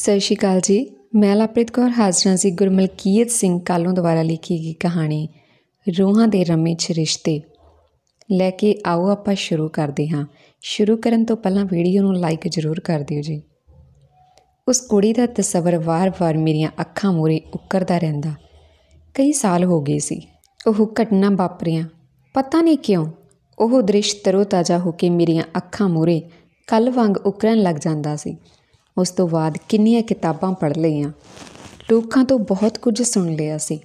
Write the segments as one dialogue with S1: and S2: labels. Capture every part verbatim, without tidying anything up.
S1: ਸਤਿ ਸ਼੍ਰੀ ਅਕਾਲ ਜੀ। ਮੈਂ ਲਵਪ੍ਰੀਤ ਕੌਰ ਹਾਜ਼ਰਾਂ ਸੀ ਗੁਰਮਲਕੀਤ ਸਿੰਘ ਕਾਲੋਂ ਦੁਆਰਾ ਲਿਖੀ ਗਈ ਕਹਾਣੀ ਰੂਹਾਂ ਦੇ ਰਮੀ 'ਚ ਰਿਸ਼ਤੇ ਲੈ ਕੇ ਆਓ ਆਪਾਂ ਸ਼ੁਰੂ ਕਰਦੇ ਹਾਂ। ਸ਼ੁਰੂ ਕਰਨ ਤੋਂ ਪਹਿਲਾਂ ਵੀਡੀਓ ਨੂੰ ਲਾਈਕ ਜ਼ਰੂਰ ਕਰ ਦਿਓ ਜੀ। ਉਸ ਕੁੜੀ ਦਾ ਤਸੱਵਰ ਵਾਰ-ਵਾਰ ਮੇਰੀਆਂ ਅੱਖਾਂ ਮੂਹਰੇ ਉੱਕਰਦਾ ਰਹਿੰਦਾ। ਕਈ ਸਾਲ ਹੋ ਗਏ ਸੀ ਉਹ ਘਟਨਾ ਵਾਪਰੀਆਂ। ਪਤਾ ਨਹੀਂ ਕਿਉਂ ਉਹ ਦ੍ਰਿਸ਼ ਤਰੋ ਤਾਜ਼ਾ ਹੋ ਕੇ ਮੇਰੀਆਂ ਅੱਖਾਂ ਮੂਹਰੇ ਕੱਲ੍ਹ ਵਾਂਗ ਉੱਕਰਨ ਲੱਗ ਜਾਂਦਾ ਸੀ। ਉਸ ਤੋਂ ਬਾਅਦ ਕਿੰਨੀਆਂ ਕਿਤਾਬਾਂ ਪੜ੍ਹ ਲਈਆਂ, ਲੋਕਾਂ ਤੋਂ ਬਹੁਤ ਕੁਝ ਸੁਣ ਲਿਆ ਸੀ,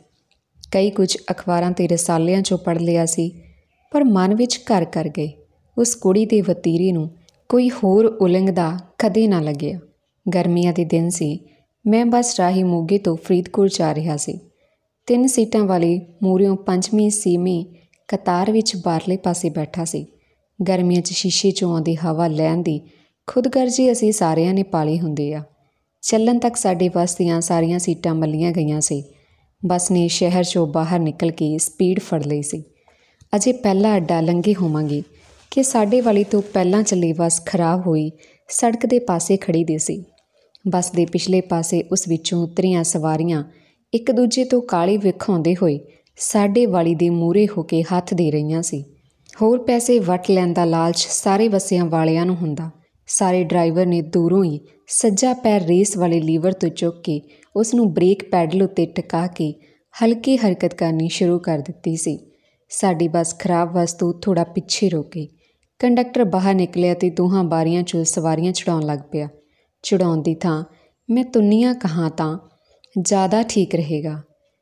S1: ਕਈ ਕੁਝ ਅਖਬਾਰਾਂ ਅਤੇ ਰਸਾਲਿਆਂ 'ਚੋਂ ਪੜ੍ਹ ਲਿਆ ਸੀ, ਪਰ ਮਨ ਵਿੱਚ ਘਰ ਕਰ ਗਏ ਉਸ ਕੁੜੀ ਦੇ ਵਤੀਰੇ ਨੂੰ ਕੋਈ ਹੋਰ ਉਲੰਘਦਾ ਕਦੇ ਨਾ ਲੱਗਿਆ। ਗਰਮੀਆਂ ਦੇ ਦਿਨ ਸੀ। ਮੈਂ ਬੱਸ ਰਾਹੀਂ ਮੋਗੇ ਤੋਂ ਫਰੀਦਕੋਟ ਜਾ ਰਿਹਾ ਸੀ। ਤਿੰਨ ਸੀਟਾਂ ਵਾਲੀ ਮੂਹਰਿਓਂ ਪੰਜਵੀਂ ਛੇਵੀਂ ਕਤਾਰ ਵਿੱਚ ਬਾਹਰਲੇ ਪਾਸੇ ਬੈਠਾ ਸੀ। ਗਰਮੀਆਂ 'ਚ ਸ਼ੀਸ਼ੇ 'ਚੋਂ ਆਉਂਦੀ ਹਵਾ ਲੈਣ ਦੀ ਖੁਦਗਰਜੀ ਅਸੀਂ ਸਾਰਿਆਂ ਨੇ ਪਾਲੀ ਹੁੰਦੀ ਆ। ਚੱਲਣ ਤੱਕ ਸਾਡੇ ਬੱਸ ਦੀਆਂ ਸਾਰੀਆਂ ਸੀਟਾਂ ਮੱਲੀਆਂ ਗਈਆਂ ਸੀ। ਬੱਸ ਨੇ ਸ਼ਹਿਰ 'ਚੋਂ ਬਾਹਰ ਨਿਕਲ ਕੇ ਸਪੀਡ ਫੜ ਲਈ ਸੀ। ਅਜੇ ਪਹਿਲਾ ਅੱਡਾ ਲੰਘੇ ਹੋਵਾਂਗੇ ਕਿ ਸਾਡੇ ਵਾਲੀ ਤੋਂ ਪਹਿਲਾਂ ਚੱਲੀ ਬੱਸ ਖਰਾਬ ਹੋਈ ਸੜਕ ਦੇ ਪਾਸੇ ਖੜ੍ਹੀ ਦੀ ਸੀ। ਬੱਸ ਦੇ ਪਿਛਲੇ ਪਾਸੇ ਉਸ ਵਿੱਚੋਂ ਉਤਰੀਆਂ ਸਵਾਰੀਆਂ ਇੱਕ ਦੂਜੇ ਤੋਂ ਕਾਹਲੀ ਵਿਖਾਉਂਦੇ ਹੋਏ ਸਾਡੇ ਵਾਲੀ ਦੇ ਮੂਹਰੇ ਹੋ ਕੇ ਹੱਥ ਦੇ ਰਹੀਆਂ ਸੀ। ਹੋਰ ਪੈਸੇ ਵੱਟ ਲੈਣ ਦਾ ਲਾਲਚ ਸਾਰੇ ਬੱਸਿਆਂ ਵਾਲਿਆਂ ਨੂੰ ਹੁੰਦਾ। ਸਾਰੇ ਡਰਾਈਵਰ ਨੇ ਦੂਰੋਂ ਹੀ ਸੱਜਾ ਪੈਰ ਰੇਸ ਵਾਲੇ ਲੀਵਰ ਤੋਂ ਚੁੱਕ ਕੇ ਉਸ ਨੂੰ ਬ੍ਰੇਕ ਪੈਡਲ ਉੱਤੇ ਟਿਕਾ ਕੇ ਹਲਕੀ ਹਰਕਤ ਕਰਨੀ ਸ਼ੁਰੂ ਕਰ ਦਿੱਤੀ ਸੀ। ਸਾਡੀ ਬੱਸ ਖਰਾਬ ਬੱਸ ਤੋਂ ਥੋੜ੍ਹਾ ਪਿੱਛੇ ਰੁਕੀ। ਕੰਡਕਟਰ ਬਾਹਰ ਨਿਕਲਿਆ ਅਤੇ ਦੋਹਾਂ ਬਾਰੀਆਂ 'ਚੋਂ ਸਵਾਰੀਆਂ ਚੜਾਉਣ ਲੱਗ ਪਿਆ। ਚੜਾਉਣ ਦੀ ਥਾਂ ਮੈਂ ਤੁੰਨੀਆਂ ਕਹਾਂ ਤਾਂ ਜ਼ਿਆਦਾ ਠੀਕ ਰਹੇਗਾ।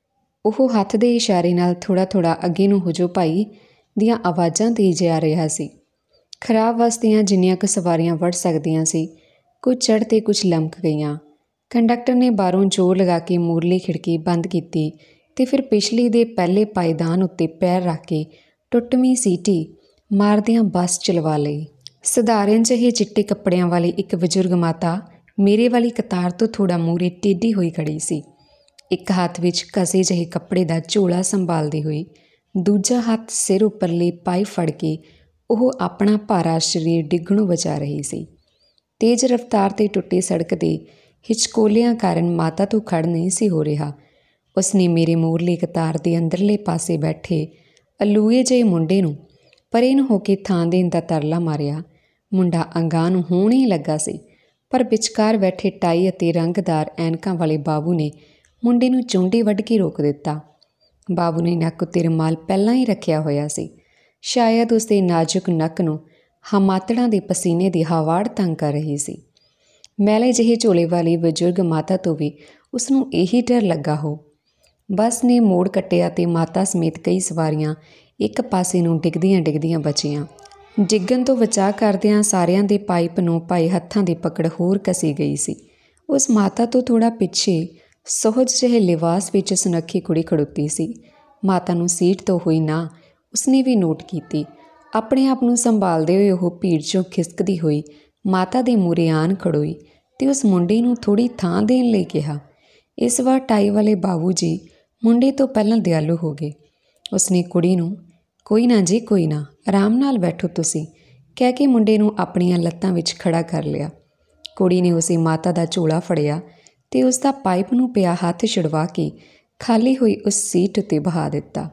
S1: ਉਹ ਹੱਥ ਦੇ ਇਸ਼ਾਰੇ ਨਾਲ ਥੋੜ੍ਹਾ ਥੋੜ੍ਹਾ ਅੱਗੇ ਨੂੰ ਹੋ ਜਾਓ ਭਾਈ ਦੀਆਂ ਆਵਾਜ਼ਾਂ ਦੇ ਜਾ ਰਿਹਾ ਸੀ। ਖਰਾਬ ਬੱਸ ਦੀਆਂ ਜਿੰਨੀਆਂ ਕੁ ਸਵਾਰੀਆਂ ਵੜ ਸਕਦੀਆਂ ਸੀ, ਕੁਝ ਚੜ੍ਹ ਅਤੇ ਕੁਝ ਲਮਕ ਗਈਆਂ। ਕੰਡਕਟਰ ਨੇ ਬਾਹਰੋਂ ਜ਼ੋਰ ਲਗਾ ਕੇ ਮੂਹਰਲੀ ਖਿੜਕੀ ਬੰਦ ਕੀਤੀ ਅਤੇ ਫਿਰ ਪਿਛਲੀ ਦੇ ਪਹਿਲੇ ਪਾਏਦਾਨ ਉੱਤੇ ਪੈਰ ਰੱਖ ਕੇ ਟੁੱਟਵੀਂ ਸੀਟੀ ਮਾਰਦਿਆਂ ਬੱਸ ਚਲਵਾ ਲਈ। ਸਧਾਰਨ ਜਿਹੇ ਚਿੱਟੇ ਕੱਪੜਿਆਂ ਵਾਲੀ ਇੱਕ ਬਜ਼ੁਰਗ ਮਾਤਾ ਮੇਰੇ ਵਾਲੀ ਕਤਾਰ ਤੋਂ ਥੋੜ੍ਹਾ ਮੂਹਰੇ ਟੇਢੀ ਹੋਈ ਖੜ੍ਹੀ ਸੀ। ਇੱਕ ਹੱਥ ਵਿੱਚ ਘਸੇ ਜਿਹੇ ਕੱਪੜੇ ਦਾ ਝੋਲਾ ਸੰਭਾਲਦੀ ਹੋਈ, ਦੂਜਾ ਹੱਥ ਸਿਰ ਉੱਪਰਲੇ ਪਾਈ ਫੜ ਕੇ ਉਹ ਆਪਣਾ ਭਾਰਾ ਸਰੀਰ ਡਿੱਗਣੋਂ ਬਚਾ ਰਹੀ ਸੀ। ਤੇਜ਼ ਰਫ਼ਤਾਰ 'ਤੇ ਟੁੱਟੀ ਸੜਕ ਦੇ ਹਿਚਕੋਲਿਆਂ ਕਾਰਨ ਮਾਤਾ ਤੋਂ ਖੜ੍ਹ ਨਹੀਂ ਸੀ ਹੋ ਰਿਹਾ। ਉਸਨੇ ਮੇਰੇ ਮੂਹਰਲੀ ਕਤਾਰ ਦੇ ਅੰਦਰਲੇ ਪਾਸੇ ਬੈਠੇ ਅਲੂਏ ਜਿਹੇ ਮੁੰਡੇ ਨੂੰ ਪਰੇ ਨੂੰ ਹੋ ਕੇ ਥਾਂ ਦੇਣ ਦਾ ਤਰਲਾ ਮਾਰਿਆ। ਮੁੰਡਾ ਅਗਾਂਹ ਨੂੰ ਹੋਣ ਹੀ ਲੱਗਾ ਸੀ, ਪਰ ਵਿਚਕਾਰ ਬੈਠੇ ਟਾਈ ਅਤੇ ਰੰਗਦਾਰ ਐਨਕਾਂ ਵਾਲੇ ਬਾਬੂ ਨੇ ਮੁੰਡੇ ਨੂੰ ਚੁੰਡੀ ਵੱਢ ਕੇ ਰੋਕ ਦਿੱਤਾ। ਬਾਬੂ ਨੇ ਨੱਕ ਉੱਤੇ ਰੁਮਾਲ ਪਹਿਲਾਂ ਹੀ ਰੱਖਿਆ ਹੋਇਆ ਸੀ। ਸ਼ਾਇਦ ਉਸਦੇ ਨਾਜ਼ੁਕ ਨੱਕ ਨੂੰ ਹਮਾਤੜਾਂ ਦੇ ਪਸੀਨੇ ਦੀ ਹਵਾੜ ਤੰਗ ਕਰ ਰਹੀ ਸੀ। ਮੈਲੇ ਜਿਹੇ ਝੋਲੇ ਵਾਲੀ ਬਜ਼ੁਰਗ ਮਾਤਾ ਤੋਂ ਵੀ ਉਸਨੂੰ ਇਹੀ ਡਰ ਲੱਗਾ ਹੋ। ਬੱਸ ਨੇ ਮੋੜ ਕੱਟਿਆ ਅਤੇ ਮਾਤਾ ਸਮੇਤ ਕਈ ਸਵਾਰੀਆਂ ਇੱਕ ਪਾਸੇ ਨੂੰ ਡਿੱਗਦੀਆਂ ਡਿੱਗਦੀਆਂ ਬਚੀਆਂ। ਡਿੱਗਣ ਤੋਂ ਬਚਾਅ ਕਰਦਿਆਂ ਸਾਰਿਆਂ ਦੇ ਪਾਈਪ ਨੂੰ ਪਾਏ ਹੱਥਾਂ ਦੀ ਪਕੜ ਹੋਰ ਕਸੀ ਗਈ ਸੀ। ਉਸ ਮਾਤਾ ਤੋਂ ਥੋੜ੍ਹਾ ਪਿੱਛੇ ਸੁਹਜ ਜਿਹੇ ਲਿਬਾਸ ਵਿੱਚ ਸੁਨੱਖੀ ਕੁੜੀ ਖੜੋਤੀ ਸੀ। ਮਾਤਾ ਨੂੰ ਸੀਟ ਤੋਂ ਹੋਈ ਨਾ ਉਸਨੇ ਵੀ ਨੋਟ ਕੀਤੀ। ਆਪਣੇ ਆਪ ਨੂੰ ਸੰਭਾਲਦੇ ਹੋਏ ਉਹ ਭੀੜ 'ਚੋਂ ਖਿਸਕਦੀ ਹੋਈ ਮਾਤਾ ਦੇ ਮੂਹਰੇ ਆਣ ਖੜੋਈ ਅਤੇ ਉਸ ਮੁੰਡੇ ਨੂੰ ਥੋੜ੍ਹੀ ਥਾਂ ਦੇਣ ਲਈ ਕਿਹਾ। ਇਸ ਵਾਰ ਟਾਈ ਵਾਲੇ ਬਾਬੂ ਜੀ ਮੁੰਡੇ ਤੋਂ ਪਹਿਲਾਂ ਦਿਆਲੂ ਹੋ ਗਏ। ਉਸਨੇ ਕੁੜੀ ਨੂੰ ਕੋਈ ਨਾ ਜੀ ਕੋਈ ਨਾ, ਆਰਾਮ ਨਾਲ ਬੈਠੋ ਤੁਸੀਂ, ਕਹਿ ਕੇ ਮੁੰਡੇ ਨੂੰ ਆਪਣੀਆਂ ਲੱਤਾਂ ਵਿੱਚ ਖੜ੍ਹਾ ਕਰ ਲਿਆ। ਕੁੜੀ ਨੇ ਉਸੇ ਮਾਤਾ ਦਾ ਝੋਲਾ ਫੜਿਆ ਅਤੇ ਉਸ ਦਾ ਪਾਈਪ ਨੂੰ ਪਿਆ ਹੱਥ ਛੁਡਵਾ ਕੇ ਖਾਲੀ ਹੋਈ ਉਸ ਸੀਟ ਉੱਤੇ ਬਹਾ ਦਿੱਤਾ।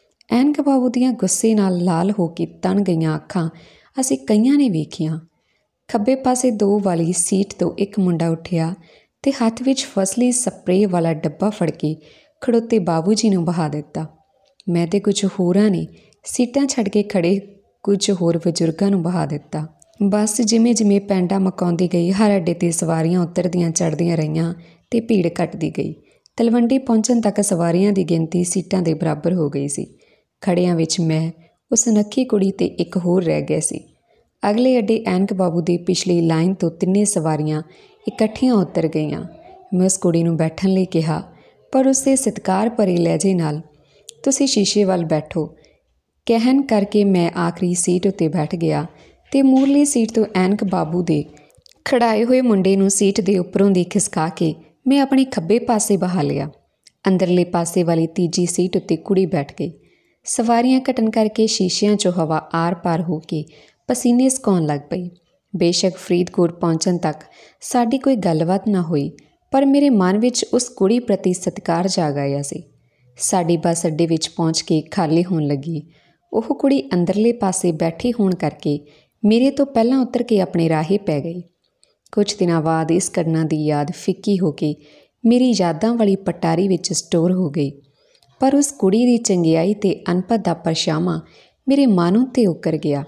S1: ਐਨਕ ਬਾਬੂ ਦੀਆਂ ਗੁੱਸੇ ਨਾਲ ਲਾਲ ਹੋ ਕੇ ਤਣ ਗਈਆਂ ਅੱਖਾਂ ਅਸੀਂ ਕਈਆਂ ਨੇ ਵੇਖੀਆਂ। ਖੱਬੇ ਪਾਸੇ ਦੋ ਵਾਲੀ ਸੀਟ ਤੋਂ ਇੱਕ ਮੁੰਡਾ ਉੱਠਿਆ ਅਤੇ ਹੱਥ ਵਿੱਚ ਫਸਲੀ ਸਪਰੇਅ ਵਾਲਾ ਡੱਬਾ ਫੜ ਕੇ ਖੜੋਤੇ ਬਾਬੂ ਜੀ ਨੂੰ ਬਹਾ ਦਿੱਤਾ। ਮੈਂ ਅਤੇ ਕੁਝ ਹੋਰਾਂ ਨੇ ਸੀਟਾਂ ਛੱਡ ਕੇ ਖੜ੍ਹੇ ਕੁਝ ਹੋਰ ਬਜ਼ੁਰਗਾਂ ਨੂੰ ਬਹਾ ਦਿੱਤਾ। ਬੱਸ ਜਿਵੇਂ ਜਿਵੇਂ ਪੈਂਡਾ ਮਕਾਉਂਦੀ ਗਈ ਹਰ ਅੱਡੇ 'ਤੇ ਸਵਾਰੀਆਂ ਉਤਰਦੀਆਂ ਚੜ੍ਹਦੀਆਂ ਰਹੀਆਂ ਅਤੇ ਭੀੜ ਘੱਟਦੀ ਗਈ। ਤਲਵੰਡੀ ਪਹੁੰਚਣ ਤੱਕ ਸਵਾਰੀਆਂ ਦੀ ਗਿਣਤੀ ਸੀਟਾਂ ਦੇ ਬਰਾਬਰ ਹੋ ਗਈ ਸੀ। ਖੜ੍ਹਿਆਂ ਵਿੱਚ ਮੈਂ, ਉਸ ਸੁਨੱਖੀ ਕੁੜੀ ਅਤੇ ਇੱਕ ਹੋਰ ਰਹਿ ਗਿਆ ਸੀ। ਅਗਲੇ ਅੱਡੇ ਐਨਕ ਬਾਬੂ ਦੀ ਪਿਛਲੀ ਲਾਈਨ ਤੋਂ ਤਿੰਨੇ ਸਵਾਰੀਆਂ ਇਕੱਠੀਆਂ ਉਤਰ ਗਈਆਂ। ਮੈਂ ਉਸ ਕੁੜੀ ਨੂੰ ਬੈਠਣ ਲਈ ਕਿਹਾ, ਪਰ ਉਸਦੇ ਸਤਿਕਾਰ ਭਰੇ ਲਹਿਜੇ ਨਾਲ ਤੁਸੀਂ ਸ਼ੀਸ਼ੇ ਵੱਲ ਬੈਠੋ ਕਹਿਣ ਕਰਕੇ ਮੈਂ ਆਖਰੀ ਸੀਟ ਉੱਤੇ ਬੈਠ ਗਿਆ ਅਤੇ ਮੂਹਰਲੀ ਸੀਟ ਤੋਂ ਐਨਕ ਬਾਬੂ ਦੇ ਖੜਾਏ ਹੋਏ ਮੁੰਡੇ ਨੂੰ ਸੀਟ ਦੇ ਉੱਪਰੋਂ ਦੀ ਖਿਸਕਾ ਕੇ ਮੈਂ ਆਪਣੇ ਖੱਬੇ ਪਾਸੇ ਬਹਾ ਲਿਆ। ਅੰਦਰਲੇ ਪਾਸੇ ਵਾਲੀ ਤੀਜੀ ਸੀਟ ਉੱਤੇ ਕੁੜੀ ਬੈਠ ਗਈ। ਸਵਾਰੀਆਂ ਘਟਣ ਕਰਕੇ ਸ਼ੀਸ਼ਿਆਂ 'ਚੋਂ ਹਵਾ ਆਰ ਪਾਰ ਹੋ ਕੇ ਪਸੀਨੇ ਸੁਕਾਉਣ ਲੱਗ ਪਈ। ਬੇਸ਼ੱਕ ਫਰੀਦਕੋਟ ਪਹੁੰਚਣ ਤੱਕ ਸਾਡੀ ਕੋਈ ਗੱਲਬਾਤ ਨਾ ਹੋਈ, ਪਰ ਮੇਰੇ ਮਨ ਵਿੱਚ ਉਸ ਕੁੜੀ ਪ੍ਰਤੀ ਸਤਿਕਾਰ ਜਾਗ ਆਇਆ ਸੀ। ਸਾਡੀ ਬੱਸ ਅੱਡੇ ਵਿੱਚ ਪਹੁੰਚ ਕੇ ਖਾਲੀ ਹੋਣ ਲੱਗੀ। ਉਹ ਕੁੜੀ ਅੰਦਰਲੇ ਪਾਸੇ ਬੈਠੀ ਹੋਣ ਕਰਕੇ ਮੇਰੇ ਤੋਂ ਪਹਿਲਾਂ ਉਤਰ ਕੇ ਆਪਣੇ ਰਾਹੇ ਪੈ ਗਈ। ਕੁਝ ਦਿਨਾਂ ਬਾਅਦ ਇਸ ਘਟਨਾ ਦੀ ਯਾਦ ਫਿੱਕੀ ਹੋ ਕੇ ਮੇਰੀ ਯਾਦਾਂ ਵਾਲੀ ਪਟਾਰੀ ਵਿੱਚ ਸਟੋਰ ਹੋ ਗਈ, ਪਰ ਉਸ ਕੁੜੀ ਦੀ ਚੰਗਿਆਈ ਅਤੇ ਅਣਪਤ ਦਾ ਪਰਛਾਵਾਂ ਮੇਰੇ ਮਨ ਉੱਤੇ ਉਕਰ ਗਿਆ।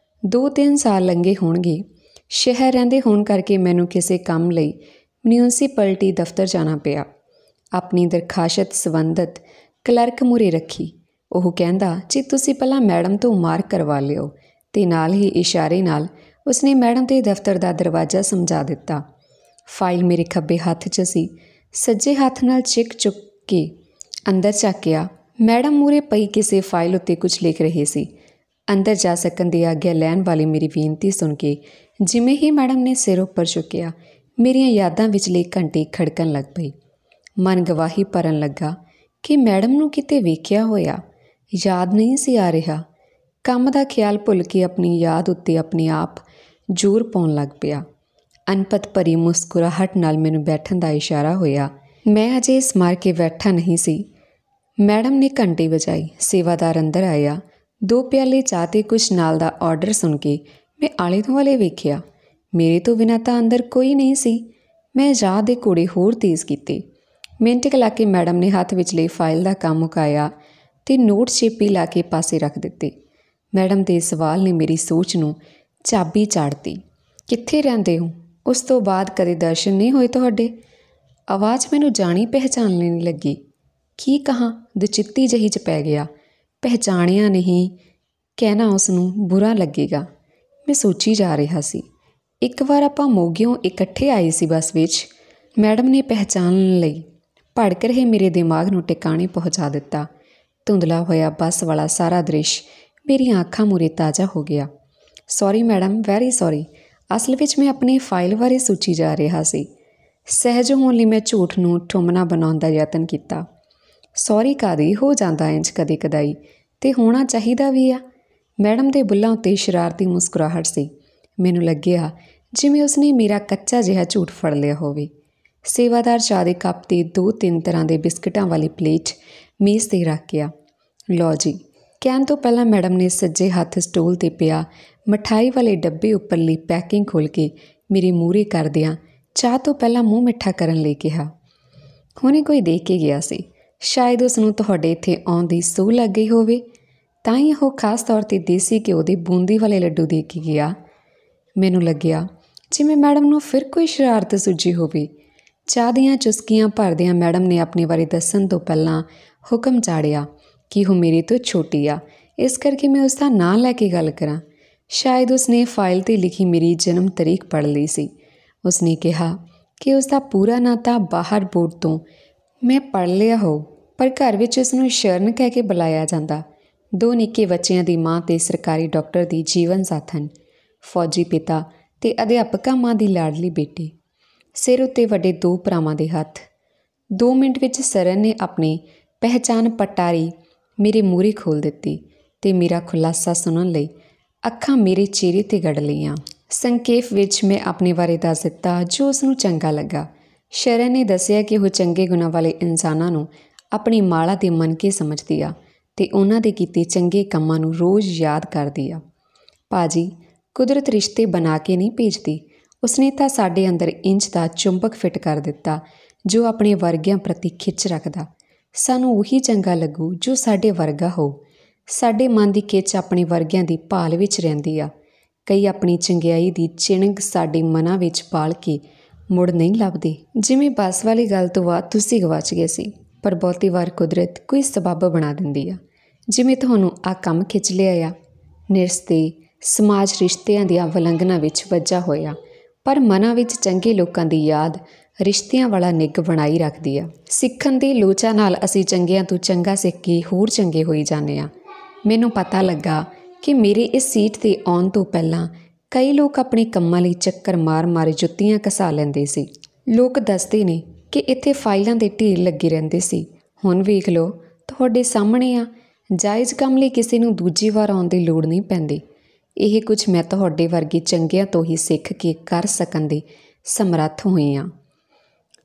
S1: ਦੋ ਤਿੰਨ ਸਾਲ ਲੰਘੇ ਹੋਣਗੇ। ਸ਼ਹਿਰ ਰਹਿੰਦੇ ਹੋਣ ਕਰਕੇ ਮੈਨੂੰ ਕਿਸੇ ਕੰਮ ਲਈ ਮਿਊਨਿਸਪੈਲਿਟੀ ਦਫ਼ਤਰ ਜਾਣਾ ਪਿਆ। ਆਪਣੀ ਦਰਖਾਸਤ ਸੰਬੰਧਿਤ ਕਲਰਕ ਮੂਹਰੇ ਰੱਖੀ। ਉਹ ਕਹਿੰਦਾ, ਜੀ ਤੁਸੀਂ ਪਹਿਲਾਂ ਮੈਡਮ ਤੋਂ ਮਾਰਕ ਕਰਵਾ ਲਿਓ, ਅਤੇ ਨਾਲ ਹੀ ਇਸ਼ਾਰੇ ਨਾਲ ਉਸਨੇ ਮੈਡਮ ਦੇ ਦਫ਼ਤਰ ਦਾ ਦਰਵਾਜ਼ਾ ਸਮਝਾ ਦਿੱਤਾ। ਫਾਈਲ ਮੇਰੇ ਖੱਬੇ ਹੱਥ 'ਚ ਸੀ। ਸੱਜੇ ਹੱਥ ਨਾਲ ਚਿੱਕ ਚੁੱਕ ਕੇ ਅੰਦਰ ਝਾਕਿਆ। ਮੈਡਮ ਮੂਹਰੇ ਪਈ ਕਿਸੇ ਫਾਈਲ ਉੱਤੇ ਕੁਝ ਲਿਖ ਰਹੇ ਸੀ। ਅੰਦਰ ਜਾ ਸਕਣ ਦੀ ਆਗਿਆ ਲੈਣ ਵਾਲੀ ਮੇਰੀ ਬੇਨਤੀ ਸੁਣ ਕੇ ਜਿਵੇਂ ਹੀ ਮੈਡਮ ਨੇ ਸਿਰ ਉੱਪਰ ਚੁੱਕਿਆ, ਮੇਰੀਆਂ ਯਾਦਾਂ ਵਿਚਲੇ ਘੰਟੀ ਖੜਕਣ ਲੱਗ ਪਈ। ਮਨ ਗਵਾਹੀ ਭਰਨ ਲੱਗਾ ਕਿ ਮੈਡਮ ਨੂੰ ਕਿਤੇ ਵੇਖਿਆ ਹੋਇਆ ਯਾਦ ਨਹੀਂ ਸੀ ਆ ਰਿਹਾ। ਕੰਮ ਦਾ ਖਿਆਲ ਭੁੱਲ ਕੇ ਆਪਣੀ ਯਾਦ ਉੱਤੇ ਆਪਣੇ ਆਪ ਜ਼ੋਰ ਪਾਉਣ ਲੱਗ ਪਿਆ। ਅਣਪਤ ਭਰੀ ਮੁਸਕਰਾਹਟ ਨਾਲ ਮੈਨੂੰ ਬੈਠਣ ਦਾ ਇਸ਼ਾਰਾ ਹੋਇਆ। ਮੈਂ ਅਜੇ ਸਮਾਰ ਕੇ ਬੈਠਾ ਨਹੀਂ ਸੀ। ਮੈਡਮ ਨੇ ਘੰਟੀ ਵਜਾਈ। ਸੇਵਾਦਾਰ ਅੰਦਰ ਆਇਆ। ਦੋ ਪਿਆਲੇ ਚਾਹ ਤੇ ਕੁਛ ਨਾਲ ਦਾ ਆਰਡਰ ਸੁਣ ਕੇ ਮੈਂ ਆਲੇ ਦੁਆਲੇ ਵੇਖਿਆ। ਮੇਰੇ ਤੋਂ ਬਿਨਾਂ ਤਾਂ ਅੰਦਰ ਕੋਈ ਨਹੀਂ ਸੀ। ਮੈਂ ਰਾਹ ਦੇ ਘੋੜੇ ਹੋਰ ਤੇਜ਼ ਕੀਤੇ। ਮਿੰਟ ਕੁ ਲਾ ਕੇ ਮੈਡਮ ਨੇ ਹੱਥ ਵਿਚਲੇ ਫਾਈਲ ਦਾ ਕੰਮ ਮੁਕਾਇਆ ਅਤੇ ਨੋਟ ਛੇਪੀ ਲਾ ਕੇ ਪਾਸੇ ਰੱਖ ਦਿੱਤੇ। ਮੈਡਮ ਦੇ ਸਵਾਲ ਨੇ ਮੇਰੀ ਸੋਚ ਨੂੰ ਚਾਬੀ ਚਾੜਤੀ। ਕਿੱਥੇ ਰਹਿੰਦੇ ਹੋ? ਉਸ ਤੋਂ ਬਾਅਦ ਕਦੇ ਦਰਸ਼ਨ ਨਹੀਂ ਹੋਏ ਤੁਹਾਡੇ? ਆਵਾਜ਼ ਮੈਨੂੰ ਜਾਣੀ ਪਹਿਚਾਨਣੀ ਲੱਗੀ। ਕੀ ਕਹਾਂ, ਦਚਿੱਤੀ ਜਿਹੀ 'ਚ ਪੈ ਗਿਆ। ਪਹਿਚਾਣਿਆ ਨਹੀਂ ਕਹਿਣਾ ਉਸ ਨੂੰ ਬੁਰਾ ਲੱਗੇਗਾ। ਮੈਂ ਸੋਚੀ ਜਾ ਰਿਹਾ ਸੀ। ਇੱਕ ਵਾਰ ਆਪਾਂ ਮੋਗਿਓਂ ਇਕੱਠੇ ਆਏ ਸੀ ਬੱਸ ਵਿੱਚ। ਮੈਡਮ ਨੇ ਪਹਿਚਾਣਨ ਲਈ ਭੜਕ ਰਹੇ ਮੇਰੇ ਦਿਮਾਗ ਨੂੰ ਟਿਕਾਣੇ ਪਹੁੰਚਾ ਦਿੱਤਾ। ਧੁੰਦਲਾ ਹੋਇਆ ਬੱਸ ਵਾਲਾ ਸਾਰਾ ਦ੍ਰਿਸ਼ ਮੇਰੀਆਂ ਅੱਖਾਂ ਮੂਹਰੇ ਤਾਜ਼ਾ ਹੋ ਗਿਆ। Sorry madam, very sorry. ਅਸਲ ਵਿੱਚ ਮੈਂ ਆਪਣੀ ਫਾਈਲ ਬਾਰੇ ਸੋਚੀ ਜਾ ਰਿਹਾ ਸੀ। ਸਹਿਜ ਹੋਣ ਲਈ ਮੈਂ ਝੂਠ ਨੂੰ ਠੁੰਮਣਾ ਬਣਾਉਣ ਦਾ ਯਤਨ ਕੀਤਾ। ਸੌਰੀ ਕਾਦੀ, ਹੋ ਜਾਂਦਾ ਇੰਝ ਕਦੇ ਕਦਾਈ, ਅਤੇ ਹੋਣਾ ਚਾਹੀਦਾ ਵੀ ਆ। ਮੈਡਮ ਦੇ ਬੁੱਲ੍ਹਾਂ ਉੱਤੇ ਸ਼ਰਾਰਤੀ ਮੁਸਕਰਾਹਟ ਸੀ। ਮੈਨੂੰ ਲੱਗਿਆ ਜਿਵੇਂ ਉਸਨੇ ਮੇਰਾ ਕੱਚਾ ਜਿਹਾ ਝੂਠ ਫੜ ਲਿਆ ਹੋਵੇ। ਸੇਵਾਦਾਰ ਚਾਹ ਦੇ ਕੱਪ 'ਤੇ ਦੋ ਤਿੰਨ ਤਰ੍ਹਾਂ ਦੇ ਬਿਸਕਿਟਾਂ ਵਾਲੀ ਪਲੇਟ ਮੇਜ਼ 'ਤੇ ਰੱਖ ਗਿਆ। ਲਓ ਜੀ, ਕਹਿਣ ਤੋਂ ਪਹਿਲਾਂ ਮੈਡਮ ਨੇ ਸੱਜੇ ਹੱਥ ਸਟੂਲ 'ਤੇ ਪਿਆ ਮਿਠਾਈ ਵਾਲੇ ਡੱਬੇ ਉੱਪਰਲੀ ਪੈਕਿੰਗ ਖੋਲ੍ਹ ਕੇ ਮੇਰੇ ਮੂਹਰੇ ਕਰਦਿਆਂ ਚਾਹ ਤੋਂ ਪਹਿਲਾਂ ਮੂੰਹ ਮਿੱਠਾ ਕਰਨ ਲਈ ਕਿਹਾ। ਹੁਣੇ ਕੋਈ ਦੇਖ ਕੇ ਗਿਆ ਸੀ। ਸ਼ਾਇਦ ਉਸ ਨੂੰ ਤੁਹਾਡੇ ਇੱਥੇ ਆਉਣ ਦੀ ਸੂਹ ਲੱਗ ਗਈ ਹੋਵੇ, ਤਾਂ ਹੀ ਉਹ ਖਾਸ ਤੌਰ 'ਤੇ ਦੇਸੀ ਘਿਓ ਦੇ ਬੂੰਦੀ ਵਾਲੇ ਲੱਡੂ ਦੇ ਕੇ ਗਿਆ। ਮੈਨੂੰ ਲੱਗਿਆ ਜਿਵੇਂ ਮੈਡਮ ਨੂੰ ਫਿਰ ਕੋਈ ਸ਼ਰਾਰਤ ਸੁੱਝੀ ਹੋਵੇ। ਚਾਹ ਦੀਆਂ ਚੁਸਕੀਆਂ ਭਰਦਿਆਂ ਮੈਡਮ ਨੇ ਆਪਣੇ ਬਾਰੇ ਦੱਸਣ ਤੋਂ ਪਹਿਲਾਂ ਹੁਕਮ ਚਾੜਿਆ ਕਿ ਉਹ ਮੇਰੇ ਤੋਂ ਛੋਟੀ ਆ, ਇਸ ਕਰਕੇ ਮੈਂ ਉਸ ਦਾ ਨਾਂ ਲੈ ਕੇ ਗੱਲ ਕਰਾਂ। ਸ਼ਾਇਦ ਉਸਨੇ ਫਾਈਲ 'ਤੇ ਲਿਖੀ ਮੇਰੀ ਜਨਮ ਤਰੀਕ ਪੜ੍ਹ ਲਈ ਸੀ। ਉਸਨੇ ਕਿਹਾ ਕਿ ਉਸਦਾ ਪੂਰਾ ਨਾਂ ਤਾਂ ਬਾਹਰ ਬੋਰਡ ਤੋਂ ਮੈਂ ਪੜ੍ਹ ਲਿਆ ਹੋ, ਪਰ ਘਰ ਵਿੱਚ ਉਸਨੂੰ ਸ਼ਰਨ ਕਹਿ ਕੇ ਬੁਲਾਇਆ ਜਾਂਦਾ। ਦੋ ਨਿੱਕੇ ਬੱਚਿਆਂ ਦੀ ਮਾਂ ਅਤੇ ਸਰਕਾਰੀ ਡਾਕਟਰ ਦੀ ਜੀਵਨ ਸਾਥਣ, ਫੌਜੀ ਪਿਤਾ ਅਤੇ ਅਧਿਆਪਕਾ ਮਾਂ ਦੀ ਲਾਡਲੀ ਬੇਟੀ। ਸਿਰ ਉੱਤੇ ਵੱਡੇ ਦੋ ਭਰਾਵਾਂ ਦੇ ਹੱਥ। ਦੋ ਮਿੰਟ ਵਿੱਚ ਸਰਨ ਨੇ ਆਪਣੀ ਪਹਿਚਾਣ ਪਟਾਰੀ ਮੇਰੇ ਮੂਹਰੇ ਖੋਲ੍ਹ ਦਿੱਤੀ ਅਤੇ ਮੇਰਾ ਖੁਲਾਸਾ ਸੁਣਨ ਲਈ ਅੱਖਾਂ ਮੇਰੇ ਚਿਹਰੇ 'ਤੇ ਗੱਡ ਲਈਆਂ। ਸੰਖੇਪ ਵਿੱਚ ਮੈਂ ਆਪਣੇ ਬਾਰੇ ਦੱਸ ਦਿੱਤਾ ਜੋ ਉਸ ਨੂੰ ਚੰਗਾ ਲੱਗਾ। ਸ਼ਰਨ ਨੇ ਦੱਸਿਆ ਕਿ ਉਹ ਚੰਗੇ ਗੁਣਾਂ ਵਾਲੇ ਇਨਸਾਨਾਂ ਨੂੰ ਆਪਣੀ ਮਾਲਾ ਦੇ ਮਨਕੇ ਸਮਝਦੀ ਆ ਅਤੇ ਉਹਨਾਂ ਦੇ ਕੀਤੇ ਚੰਗੇ ਕੰਮਾਂ ਨੂੰ ਰੋਜ਼ ਯਾਦ ਕਰਦੀ ਆ। ਭਾਜੀ, ਕੁਦਰਤ ਰਿਸ਼ਤੇ ਬਣਾ ਕੇ ਨਹੀਂ ਭੇਜਦੀ। ਉਸਨੇ ਤਾਂ ਸਾਡੇ ਅੰਦਰ ਇੰਝ ਦਾ ਚੁੰਬਕ ਫਿੱਟ ਕਰ ਦਿੱਤਾ ਜੋ ਆਪਣੇ ਵਰਗਿਆਂ ਪ੍ਰਤੀ ਖਿੱਚ ਰੱਖਦਾ। ਸਾਨੂੰ ਉਹੀ ਚੰਗਾ ਲੱਗੂ ਜੋ ਸਾਡੇ ਵਰਗਾ ਹੋ। ਸਾਡੇ ਮਨ ਦੀ ਖਿੱਚ ਆਪਣੇ ਵਰਗਿਆਂ ਦੀ ਭਾਲ ਵਿੱਚ ਰਹਿੰਦੀ ਆ। ਕਈ ਆਪਣੀ ਚੰਗਿਆਈ ਦੀ ਚਿਣਗ ਸਾਡੇ ਮਨਾਂ ਵਿੱਚ ਪਾਲ ਕੇ ਮੁੜ ਨਹੀਂ ਲੱਭਦੇ। ਜਿਵੇਂ ਬੱਸ ਵਾਲੀ ਗੱਲ ਤੋਂ ਬਾਅਦ ਤੁਸੀਂ ਗਵਾਚ ਗਏ ਸੀ, ਪਰ ਬਹੁਤੀ ਵਾਰ ਕੁਦਰਤ ਕੋਈ ਸਬੱਬ ਬਣਾ ਦਿੰਦੀ ਆ। ਜਿਵੇਂ ਤੁਹਾਨੂੰ ਆਹ ਕੰਮ ਖਿੱਚ ਲਿਆ ਆ। ਨਿਰਸਤੇ ਸਮਾਜ ਰਿਸ਼ਤਿਆਂ ਦੀਆਂ ਵਲੰਘਣਾ ਵਿੱਚ ਵੱਜਾ ਹੋਇਆ, ਪਰ ਮਨਾਂ ਵਿੱਚ ਚੰਗੇ ਲੋਕਾਂ ਦੀ ਯਾਦ ਰਿਸ਼ਤਿਆਂ ਵਾਲਾ ਨਿੱਘ ਬਣਾਈ ਰੱਖਦੀ ਆ। ਸਿੱਖਣ ਦੀ ਲੋਚਾ ਨਾਲ ਅਸੀਂ ਚੰਗਿਆਂ ਤੋਂ ਚੰਗਾ ਸਿੱਖ ਕੇ ਹੋਰ ਚੰਗੇ ਹੋਈ ਜਾਂਦੇ ਹਾਂ। ਮੈਨੂੰ ਪਤਾ ਲੱਗਾ ਕਿ ਮੇਰੇ ਇਸ ਸੀਟ 'ਤੇ ਆਉਣ ਤੋਂ ਪਹਿਲਾਂ ਕਈ ਲੋਕ ਆਪਣੇ ਕੰਮਾਂ ਲਈ ਚੱਕਰ ਮਾਰ ਮਾਰ ਜੁੱਤੀਆਂ ਘਸਾ ਲੈਂਦੇ ਸੀ। ਲੋਕ ਦੱਸਦੇ ਨੇ ਕਿ ਇੱਥੇ ਫਾਈਲਾਂ ਦੇ ਢੇਰ ਲੱਗੇ ਰਹਿੰਦੇ ਸੀ। ਹੁਣ ਵੇਖ ਲਓ, ਤੁਹਾਡੇ ਸਾਹਮਣੇ ਆ। ਜਾਇਜ਼ ਕੰਮ ਲਈ ਕਿਸੇ ਨੂੰ ਦੂਜੀ ਵਾਰ ਆਉਣ ਦੀ ਲੋੜ ਨਹੀਂ ਪੈਂਦੀ। ਇਹ ਕੁਝ ਮੈਂ ਤੁਹਾਡੇ ਵਰਗੇ ਚੰਗਿਆਂ ਤੋਂ ਹੀ ਸਿੱਖ ਕੇ ਕਰ ਸਕਣ ਦੇ ਸਮਰੱਥ ਹੋਈ ਹਾਂ।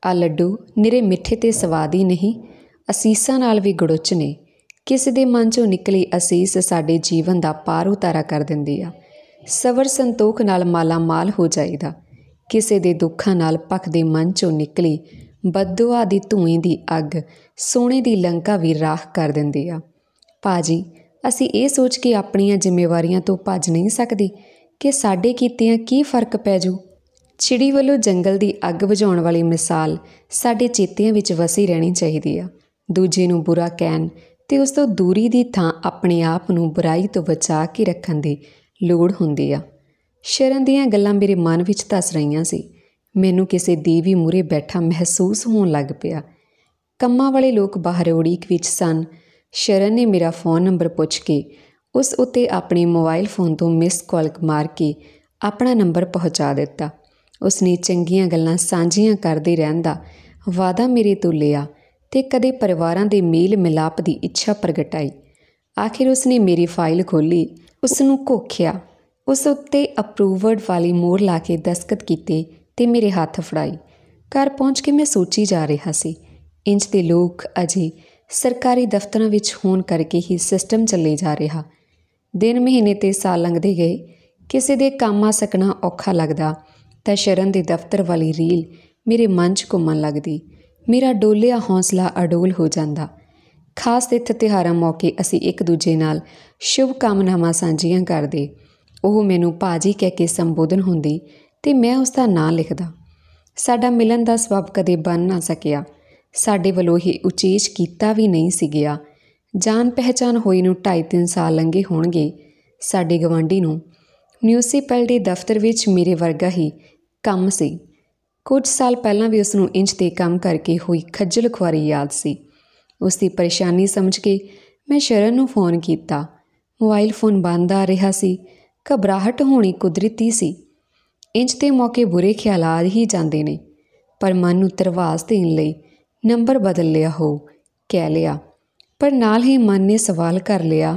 S1: ਆ ਲੱਡੂ ਨਿਰੇ ਮਿੱਠੇ ਤੇ ਸਵਾਦ ਹੀ ਨਹੀਂ, ਅਸੀਸਾਂ ਨਾਲ ਵੀ ਗੁੜੁੱਚ ਨੇ। ਕਿਸੇ ਦੇ ਮਨ 'ਚੋਂ ਨਿਕਲੀ ਅਸੀਸ ਸਾਡੇ ਜੀਵਨ ਦਾ ਪਾਰ ਉਤਾਰਾ ਕਰ ਦਿੰਦੀ ਆ। ਸਬਰ ਸੰਤੋਖ ਨਾਲ ਮਾਲਾ ਮਾਲ ਹੋ ਜਾਈਦਾ। ਕਿਸੇ ਦੇ ਦੁੱਖਾਂ ਨਾਲ ਭਖਦੇ ਮਨ 'ਚੋਂ ਨਿਕਲੀ ਬਦਦੁਆ ਦੀ ਧੂੰਏਂ ਦੀ ਅੱਗ ਸੋਨੇ ਦੀ ਲੰਕਾ ਵੀ ਰਾਖ ਕਰ ਦਿੰਦੀ ਆ। ਭਾਜੀ, ਅਸੀਂ ਇਹ ਸੋਚ ਕੇ ਆਪਣੀਆਂ ਜ਼ਿੰਮੇਵਾਰੀਆਂ ਤੋਂ ਭੱਜ ਨਹੀਂ ਸਕਦੇ ਕਿ ਸਾਡੇ ਕੀਤਿਆਂ ਕੀ ਫਰਕ ਪੈ ਜੂ। ਚਿੜੀ ਵੱਲੋਂ ਜੰਗਲ ਦੀ ਅੱਗ ਬੁਝਾਉਣ ਵਾਲੀ ਮਿਸਾਲ ਸਾਡੇ ਚੇਤਿਆਂ ਵਿੱਚ ਵਸੀ ਰਹਿਣੀ ਚਾਹੀਦੀ ਆ। ਦੂਜੇ ਨੂੰ ਬੁਰਾ ਕਹਿਣ ਅਤੇ ਉਸ ਤੋਂ ਦੂਰੀ ਦੀ ਥਾਂ ਆਪਣੇ ਆਪ ਨੂੰ ਬੁਰਾਈ ਤੋਂ ਬਚਾ ਕੇ ਰੱਖਣ ਦੀ ਲੋੜ ਹੁੰਦੀ ਆ। ਸ਼ਰਨ ਦੀਆਂ ਗੱਲਾਂ ਮੇਰੇ ਮਨ ਵਿੱਚ ਧੱਸ ਰਹੀਆਂ ਸੀ। ਮੈਨੂੰ ਕਿਸੇ ਦੀਵੀ ਮੂਹਰੇ ਬੈਠਾ ਮਹਿਸੂਸ ਹੋਣ ਲੱਗ ਪਿਆ। ਕੰਮਾਂ ਵਾਲੇ ਲੋਕ ਬਾਹਰ ਉਡੀਕ ਵਿੱਚ ਸਨ। ਸ਼ਰਨ ਨੇ ਮੇਰਾ ਫ਼ੋਨ ਨੰਬਰ ਪੁੱਛ ਕੇ ਉਸ ਉੱਤੇ ਆਪਣੇ ਮੋਬਾਈਲ ਫ਼ੋਨ ਤੋਂ ਮਿਸ ਕਾਲ ਮਾਰ ਕੇ ਆਪਣਾ ਨੰਬਰ ਪਹੁੰਚਾ ਦਿੱਤਾ। ਉਸਨੇ ਚੰਗੀਆਂ ਗੱਲਾਂ ਸਾਂਝੀਆਂ ਕਰਦੇ ਰਹਿਣ ਦਾ ਵਾਅਦਾ ਮੇਰੇ ਤੋਂ ਲਿਆ ਅਤੇ ਕਦੇ ਪਰਿਵਾਰਾਂ ਦੇ ਮੇਲ ਮਿਲਾਪ ਦੀ ਇੱਛਾ ਪ੍ਰਗਟਾਈ। ਆਖਿਰ ਉਸਨੇ ਮੇਰੀ ਫਾਈਲ ਖੋਲ੍ਹੀ, ਉਸ ਨੂੰ ਘੋਖਿਆ, ਉਸ ਉੱਤੇ ਅਪਰੂਵਡ ਵਾਲੀ ਮੋਹਰ ਲਾ ਕੇ ਦਸਤਖਤ ਕੀਤੇ ਅਤੇ ਮੇਰੇ ਹੱਥ ਫੜਾਈ। ਘਰ ਪਹੁੰਚ ਕੇ ਮੈਂ ਸੋਚੀ ਜਾ ਰਿਹਾ ਸੀ, ਇੰਜ ਦੇ ਲੋਕ ਅਜੇ ਸਰਕਾਰੀ ਦਫ਼ਤਰਾਂ ਵਿੱਚ ਹੋਣ ਕਰਕੇ ਹੀ ਸਿਸਟਮ ਚੱਲੇ ਜਾ ਰਿਹਾ। ਦਿਨ ਮਹੀਨੇ ਅਤੇ ਸਾਲ ਲੰਘਦੇ ਗਏ। ਕਿਸੇ ਦੇ ਕੰਮ ਆ ਸਕਣਾ ਔਖਾ ਲੱਗਦਾ ਤਾਂ ਸ਼ਰਨ ਦੇ ਦਫ਼ਤਰ ਵਾਲੀ ਰੀਲ ਮੇਰੇ ਮਨ 'ਚ ਘੁੰਮਣ ਲੱਗਦੀ। ਮੇਰਾ ਡੋਲਿਆ ਹੌਸਲਾ ਅਡੋਲ ਹੋ ਜਾਂਦਾ। ਖਾਸ ਤਿੱਥ ਤਿਉਹਾਰਾਂ ਮੌਕੇ ਅਸੀਂ ਇੱਕ ਦੂਜੇ ਨਾਲ ਸ਼ੁਭ ਕਾਮਨਾਵਾਂ ਸਾਂਝੀਆਂ ਕਰਦੇ। ਉਹ ਮੈਨੂੰ ਭਾਜੀ ਕਹਿ ਕੇ ਸੰਬੋਧਨ ਹੁੰਦੀ ਅਤੇ ਮੈਂ ਉਸ ਦਾ ਨਾਂ ਲਿਖਦਾ। ਸਾਡਾ ਮਿਲਣ ਦਾ ਸਬੱਬ ਕਦੇ ਬਣ ਨਾ ਸਕਿਆ। ਸਾਡੇ ਵੱਲੋਂ ਇਹ ਉਚੇਚ ਕੀਤਾ ਵੀ ਨਹੀਂ ਸੀ ਗਿਆ। ਜਾਣ ਪਹਿਚਾਣ ਹੋਈ ਨੂੰ ਢਾਈ ਤਿੰਨ ਸਾਲ ਲੰਘੇ ਹੋਣਗੇ। ਸਾਡੇ ਗਵਾਂਢੀ ਨੂੰ ਮਿਊਨਿਸਪੈਲਿਟੀ ਦਫ਼ਤਰ ਵਿੱਚ ਮੇਰੇ ਵਰਗਾ ਹੀ ਕੰਮ ਸੀ। ਕੁਝ ਸਾਲ ਪਹਿਲਾਂ ਵੀ ਉਸ ਨੂੰ ਇੰਚ 'ਤੇ ਕੰਮ ਕਰਕੇ ਹੋਈ ਖੱਜਲ ਖੁਆਰੀ ਯਾਦ ਸੀ। ਉਸ ਦੀ ਪਰੇਸ਼ਾਨੀ ਸਮਝ ਕੇ ਮੈਂ ਸ਼ਰਨ ਨੂੰ ਫ਼ੋਨ ਕੀਤਾ। ਮੋਬਾਈਲ ਫ਼ੋਨ ਬੰਦ ਆ ਰਿਹਾ ਸੀ। ਘਬਰਾਹਟ ਹੋਣੀ ਕੁਦਰਤੀ ਸੀ। ਇੰਚ 'ਤੇ ਮੌਕੇ ਬੁਰੇ ਖਿਆਲ ਆ ਹੀ ਜਾਂਦੇ ਨੇ, ਪਰ ਮਨ ਨੂੰ ਧਰਵਾਸ ਦੇਣ ਲਈ ਨੰਬਰ ਬਦਲ ਲਿਆ ਹੋ, ਕਹਿ ਲਿਆ। ਪਰ ਨਾਲ ਹੀ ਮਨ ਨੇ ਸਵਾਲ ਕਰ ਲਿਆ,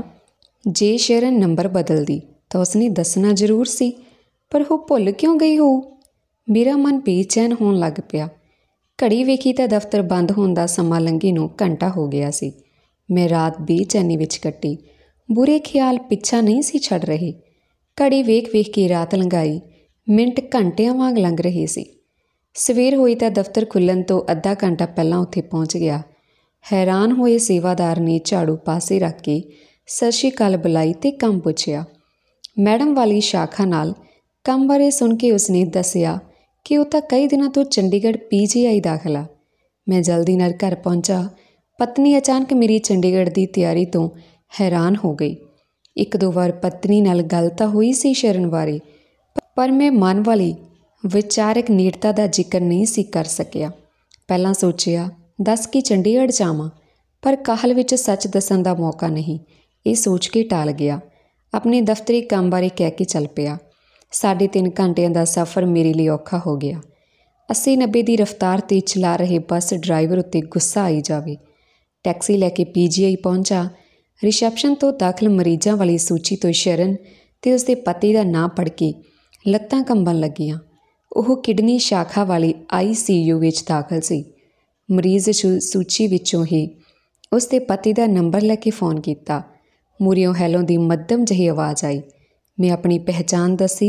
S1: ਜੇ ਸ਼ਰਨ ਨੰਬਰ ਬਦਲਦੀ ਤਾਂ ਉਸਨੇ ਦੱਸਣਾ ਜ਼ਰੂਰ ਸੀ, ਪਰ ਉਹ ਭੁੱਲ ਕਿਉਂ ਗਈ ਹੋਊ। ਮੇਰਾ ਮਨ ਬੇਚੈਨ ਹੋਣ ਲੱਗ ਪਿਆ। ਘੜੀ ਵੇਖੀ ਤਾਂ ਦਫ਼ਤਰ ਬੰਦ ਹੋਣ ਦਾ ਸਮਾਂ ਲੰਘੇ ਨੂੰ ਘੰਟਾ ਹੋ ਗਿਆ ਸੀ। ਮੈਂ ਰਾਤ ਬੇਚੈਨੀ ਵਿੱਚ ਕੱਟੀ। ਬੁਰੇ ਖਿਆਲ ਪਿੱਛਾ ਨਹੀਂ ਸੀ ਛੱਡ ਰਹੇ। ਘੜੀ ਵੇਖ ਵੇਖ ਕੇ ਰਾਤ ਲੰਘਾਈ। ਮਿੰਟ ਘੰਟਿਆਂ ਵਾਂਗ ਲੰਘ ਰਹੇ ਸੀ। ਸਵੇਰ ਹੋਈ ਤਾਂ ਦਫ਼ਤਰ ਖੁੱਲ੍ਹਣ ਤੋਂ ਅੱਧਾ ਘੰਟਾ ਪਹਿਲਾਂ ਉੱਥੇ ਪਹੁੰਚ ਗਿਆ। ਹੈਰਾਨ ਹੋਏ ਸੇਵਾਦਾਰ ਨੇ ਝਾੜੂ ਪਾਸੇ ਰੱਖ ਕੇ ਸਤਿ ਸ਼੍ਰੀ ਅਕਾਲ ਬੁਲਾਈ ਅਤੇ ਕੰਮ ਪੁੱਛਿਆ। ਮੈਡਮ ਵਾਲੀ ਸ਼ਾਖਾ ਨਾਲ ਕੰਮ ਬਾਰੇ ਸੁਣ ਕੇ ਉਸਨੇ ਦੱਸਿਆ ਕਿ ਉਹ ਤਾਂ ਕਈ ਦਿਨਾਂ ਤੋਂ ਚੰਡੀਗੜ੍ਹ ਪੀ ਜੀ ਆਈ ਦਾਖਲਾ। ਮੈਂ ਜਲਦੀ ਨਾਲ ਘਰ ਪਹੁੰਚਾ। ਪਤਨੀ ਅਚਾਨਕ ਮੇਰੀ ਚੰਡੀਗੜ੍ਹ ਦੀ ਤਿਆਰੀ ਤੋਂ ਹੈਰਾਨ ਹੋ ਗਈ। ਇੱਕ ਦੋ ਵਾਰ ਪਤਨੀ ਨਾਲ ਗੱਲ ਤਾਂ ਹੋਈ ਸੀ ਸ਼ਰਨ ਬਾਰੇ, ਪਰ ਮੈਂ ਮਨ ਵਾਲੀ ਵਿਚਾਰਕ ਨੇੜਤਾ ਦਾ ਜ਼ਿਕਰ ਨਹੀਂ ਸੀ ਕਰ ਸਕਿਆ। ਪਹਿਲਾਂ ਸੋਚਿਆ ਦੱਸ ਕਿ ਚੰਡੀਗੜ੍ਹ ਜਾਵਾਂ, ਪਰ ਕਾਹਲ ਵਿੱਚ ਸੱਚ ਦੱਸਣ ਦਾ ਮੌਕਾ ਨਹੀਂ, ਇਹ ਸੋਚ ਕੇ ਟਾਲ ਗਿਆ। ਆਪਣੇ ਦਫ਼ਤਰੀ ਕੰਮ ਬਾਰੇ ਕਹਿ ਕੇ ਚੱਲ ਪਿਆ। ਸਾਢੇ ਤਿੰਨ ਘੰਟਿਆਂ ਦਾ ਸਫ਼ਰ ਮੇਰੇ ਲਈ ਔਖਾ ਹੋ ਗਿਆ। ਅੱਸੀ ਨੱਬੇ ਦੀ ਰਫ਼ਤਾਰ 'ਤੇ ਚਲਾ ਰਹੇ ਬੱਸ ਡਰਾਈਵਰ ਉੱਤੇ ਗੁੱਸਾ ਆਈ ਜਾਵੇ। ਟੈਕਸੀ ਲੈ ਕੇ ਪੀ ਜੀ ਆਈ ਪਹੁੰਚਾ। ਰਿਸੈਪਸ਼ਨ ਤੋਂ ਦਾਖਲ ਮਰੀਜ਼ਾਂ ਵਾਲੀ ਸੂਚੀ ਤੋਂ ਸ਼ਰਨ ਅਤੇ ਉਸਦੇ ਪਤੀ ਦਾ ਨਾਂ ਪੜ੍ਹ ਕੇ ਲੱਤਾਂ ਕੰਬਣ ਲੱਗੀਆਂ। ਉਹ ਕਿਡਨੀ ਸ਼ਾਖਾ ਵਾਲੀ ਆਈ ਸੀ ਯੂ ਵਿੱਚ ਦਾਖਲ ਸੀ। ਮਰੀਜ਼ ਸੂਚੀ ਵਿੱਚੋਂ ਹੀ ਉਸਦੇ ਪਤੀ ਦਾ ਨੰਬਰ ਲੈ ਕੇ ਫ਼ੋਨ ਕੀਤਾ। ਮੂਹਰਿਓਂ ਹੈਲੋ ਦੀ ਮੱਧਮ ਜਿਹੀ ਆਵਾਜ਼ ਆਈ। ਮੈਂ ਆਪਣੀ ਪਹਿਚਾਣ ਦੱਸੀ।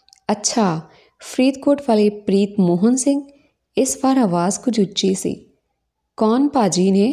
S1: ਅੱਛਾ, ਫਰੀਦਕੋਟ ਵਾਲੇ ਪ੍ਰੀਤ ਮੋਹਨ ਸਿੰਘ। ਇਸ ਵਾਰ ਆਵਾਜ਼ ਕੁਝ ਉੱਚੀ ਸੀ। ਕੌਣ ਭਾਜੀ ਨੇ?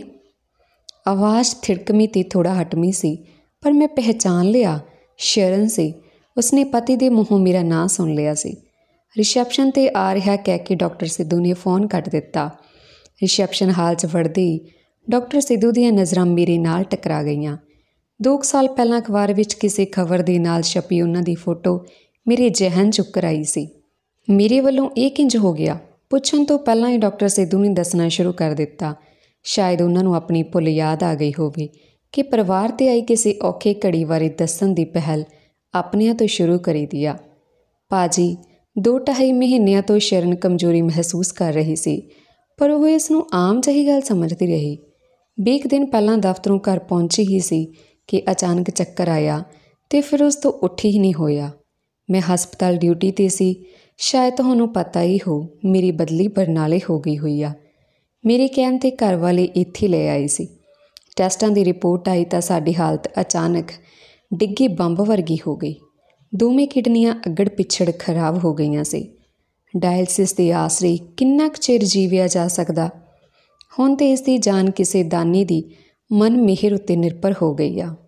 S1: ਆਵਾਜ਼ ਥਿੜਕਵੀਂ ਅਤੇ ਥੋੜ੍ਹਾ ਹਟਵੀਂ ਸੀ, ਪਰ ਮੈਂ ਪਹਿਚਾਣ ਲਿਆ, ਸ਼ਰਨ ਸੀ। ਉਸਨੇ ਪਤੀ ਦੇ ਮੂੰਹੋਂ ਮੇਰਾ ਨਾਂ ਸੁਣ ਲਿਆ ਸੀ। ਰਿਸੈਪਸ਼ਨ 'ਤੇ ਆ ਰਿਹਾ ਕਹਿ ਕੇ ਡਾਕਟਰ ਸਿੱਧੂ ਨੇ ਫ਼ੋਨ ਕੱਟ ਦਿੱਤਾ। ਰਿਸੈਪਸ਼ਨ ਹਾਲ 'ਚ ਵੜਦੇ ਹੀ ਡਾਕਟਰ ਸਿੱਧੂ ਦੀਆਂ ਨਜ਼ਰਾਂ ਮੇਰੇ ਨਾਲ ਟਕਰਾ ਗਈਆਂ। ਦੋ ਕੁ ਸਾਲ ਪਹਿਲਾਂ ਅਖਬਾਰ ਵਿੱਚ ਕਿਸੇ ਖਬਰ ਦੇ ਨਾਲ ਛਪੀ ਉਹਨਾਂ ਦੀ ਫੋਟੋ ਮੇਰੇ ਜ਼ਿਹਨ 'ਚ ਉੱਕਰ ਆਈ ਸੀ। ਮੇਰੇ ਵੱਲੋਂ ਇਹ ਕਿੰਜ ਹੋ ਗਿਆ, ਪੁੱਛਣ ਤੋਂ ਪਹਿਲਾਂ ਹੀ ਡਾਕਟਰ ਸਿੱਧੂ ਨੇ ਦੱਸਣਾ ਸ਼ੁਰੂ ਕਰ ਦਿੱਤਾ। ਸ਼ਾਇਦ ਉਹਨਾਂ ਨੂੰ ਆਪਣੀ ਭੁੱਲ ਯਾਦ ਆ ਗਈ ਹੋਵੇ ਕਿ ਪਰਿਵਾਰ 'ਤੇ ਆਈ ਕਿਸੇ ਔਖੇ ਘੜੀ ਬਾਰੇ ਦੱਸਣ ਦੀ ਪਹਿਲ ਆਪਣਿਆਂ ਤੋਂ ਸ਼ੁਰੂ ਕਰੀ ਦੀ ਆ। ਭਾਜੀ, ਦੋ ਢਾਈ ਮਹੀਨਿਆਂ ਤੋਂ ਸ਼ਰਨ ਕਮਜ਼ੋਰੀ ਮਹਿਸੂਸ ਕਰ ਰਹੀ ਸੀ, ਪਰ ਉਹ ਇਸ ਨੂੰ ਆਮ ਜਿਹੀ ਗੱਲ ਸਮਝਦੀ ਰਹੀ। ਵੀਹ ਕੁ ਦਿਨ ਪਹਿਲਾਂ ਦਫ਼ਤਰੋਂ ਘਰ ਪਹੁੰਚੀ ਹੀ ਸੀ ਕਿ ਅਚਾਨਕ ਚੱਕਰ ਆਇਆ ਅਤੇ ਫਿਰ ਉਸ ਤੋਂ ਉੱਠ ਹੀ ਨਹੀਂ ਹੋਇਆ। ਮੈਂ ਹਸਪਤਾਲ ਡਿਊਟੀ 'ਤੇ ਸੀ। ਸ਼ਾਇਦ ਤੁਹਾਨੂੰ ਪਤਾ ਹੀ ਹੋ, ਮੇਰੀ ਬਦਲੀ ਬਰਨਾਲੇ ਹੋ ਗਈ ਹੋਈ ਆ। ਮੇਰੇ ਕਹਿਣ 'ਤੇ ਘਰ ਵਾਲੇ ਇੱਥੇ ਲੈ ਆਏ ਸੀ। ਟੈਸਟਾਂ ਦੀ ਰਿਪੋਰਟ ਆਈ ਤਾਂ ਸਾਡੀ ਹਾਲਤ ਅਚਾਨਕ ਡਿੱਗੇ ਬੰਬ ਵਰਗੀ ਹੋ ਗਈ। ਦੋਵੇਂ ਕਿਡਨੀਆਂ ਅੱਗੜ ਪਿੱਛੜ ਖਰਾਬ ਹੋ ਗਈਆਂ ਸੀ। ਡਾਇਲਸਿਸ ਦੇ ਆਸਰੇ ਕਿੰਨਾ ਕੁ ਚਿਰ ਜੀਵਿਆ ਜਾ ਸਕਦਾ। ਹੁਣ ਤਾਂ ਇਸ ਦੀ ਜਾਨ ਕਿਸੇ ਦਾਨੀ ਦੀ ਮਨ ਮਿਹਰ ਉੱਤੇ ਨਿਰਭਰ ਹੋ ਗਈ ਆ।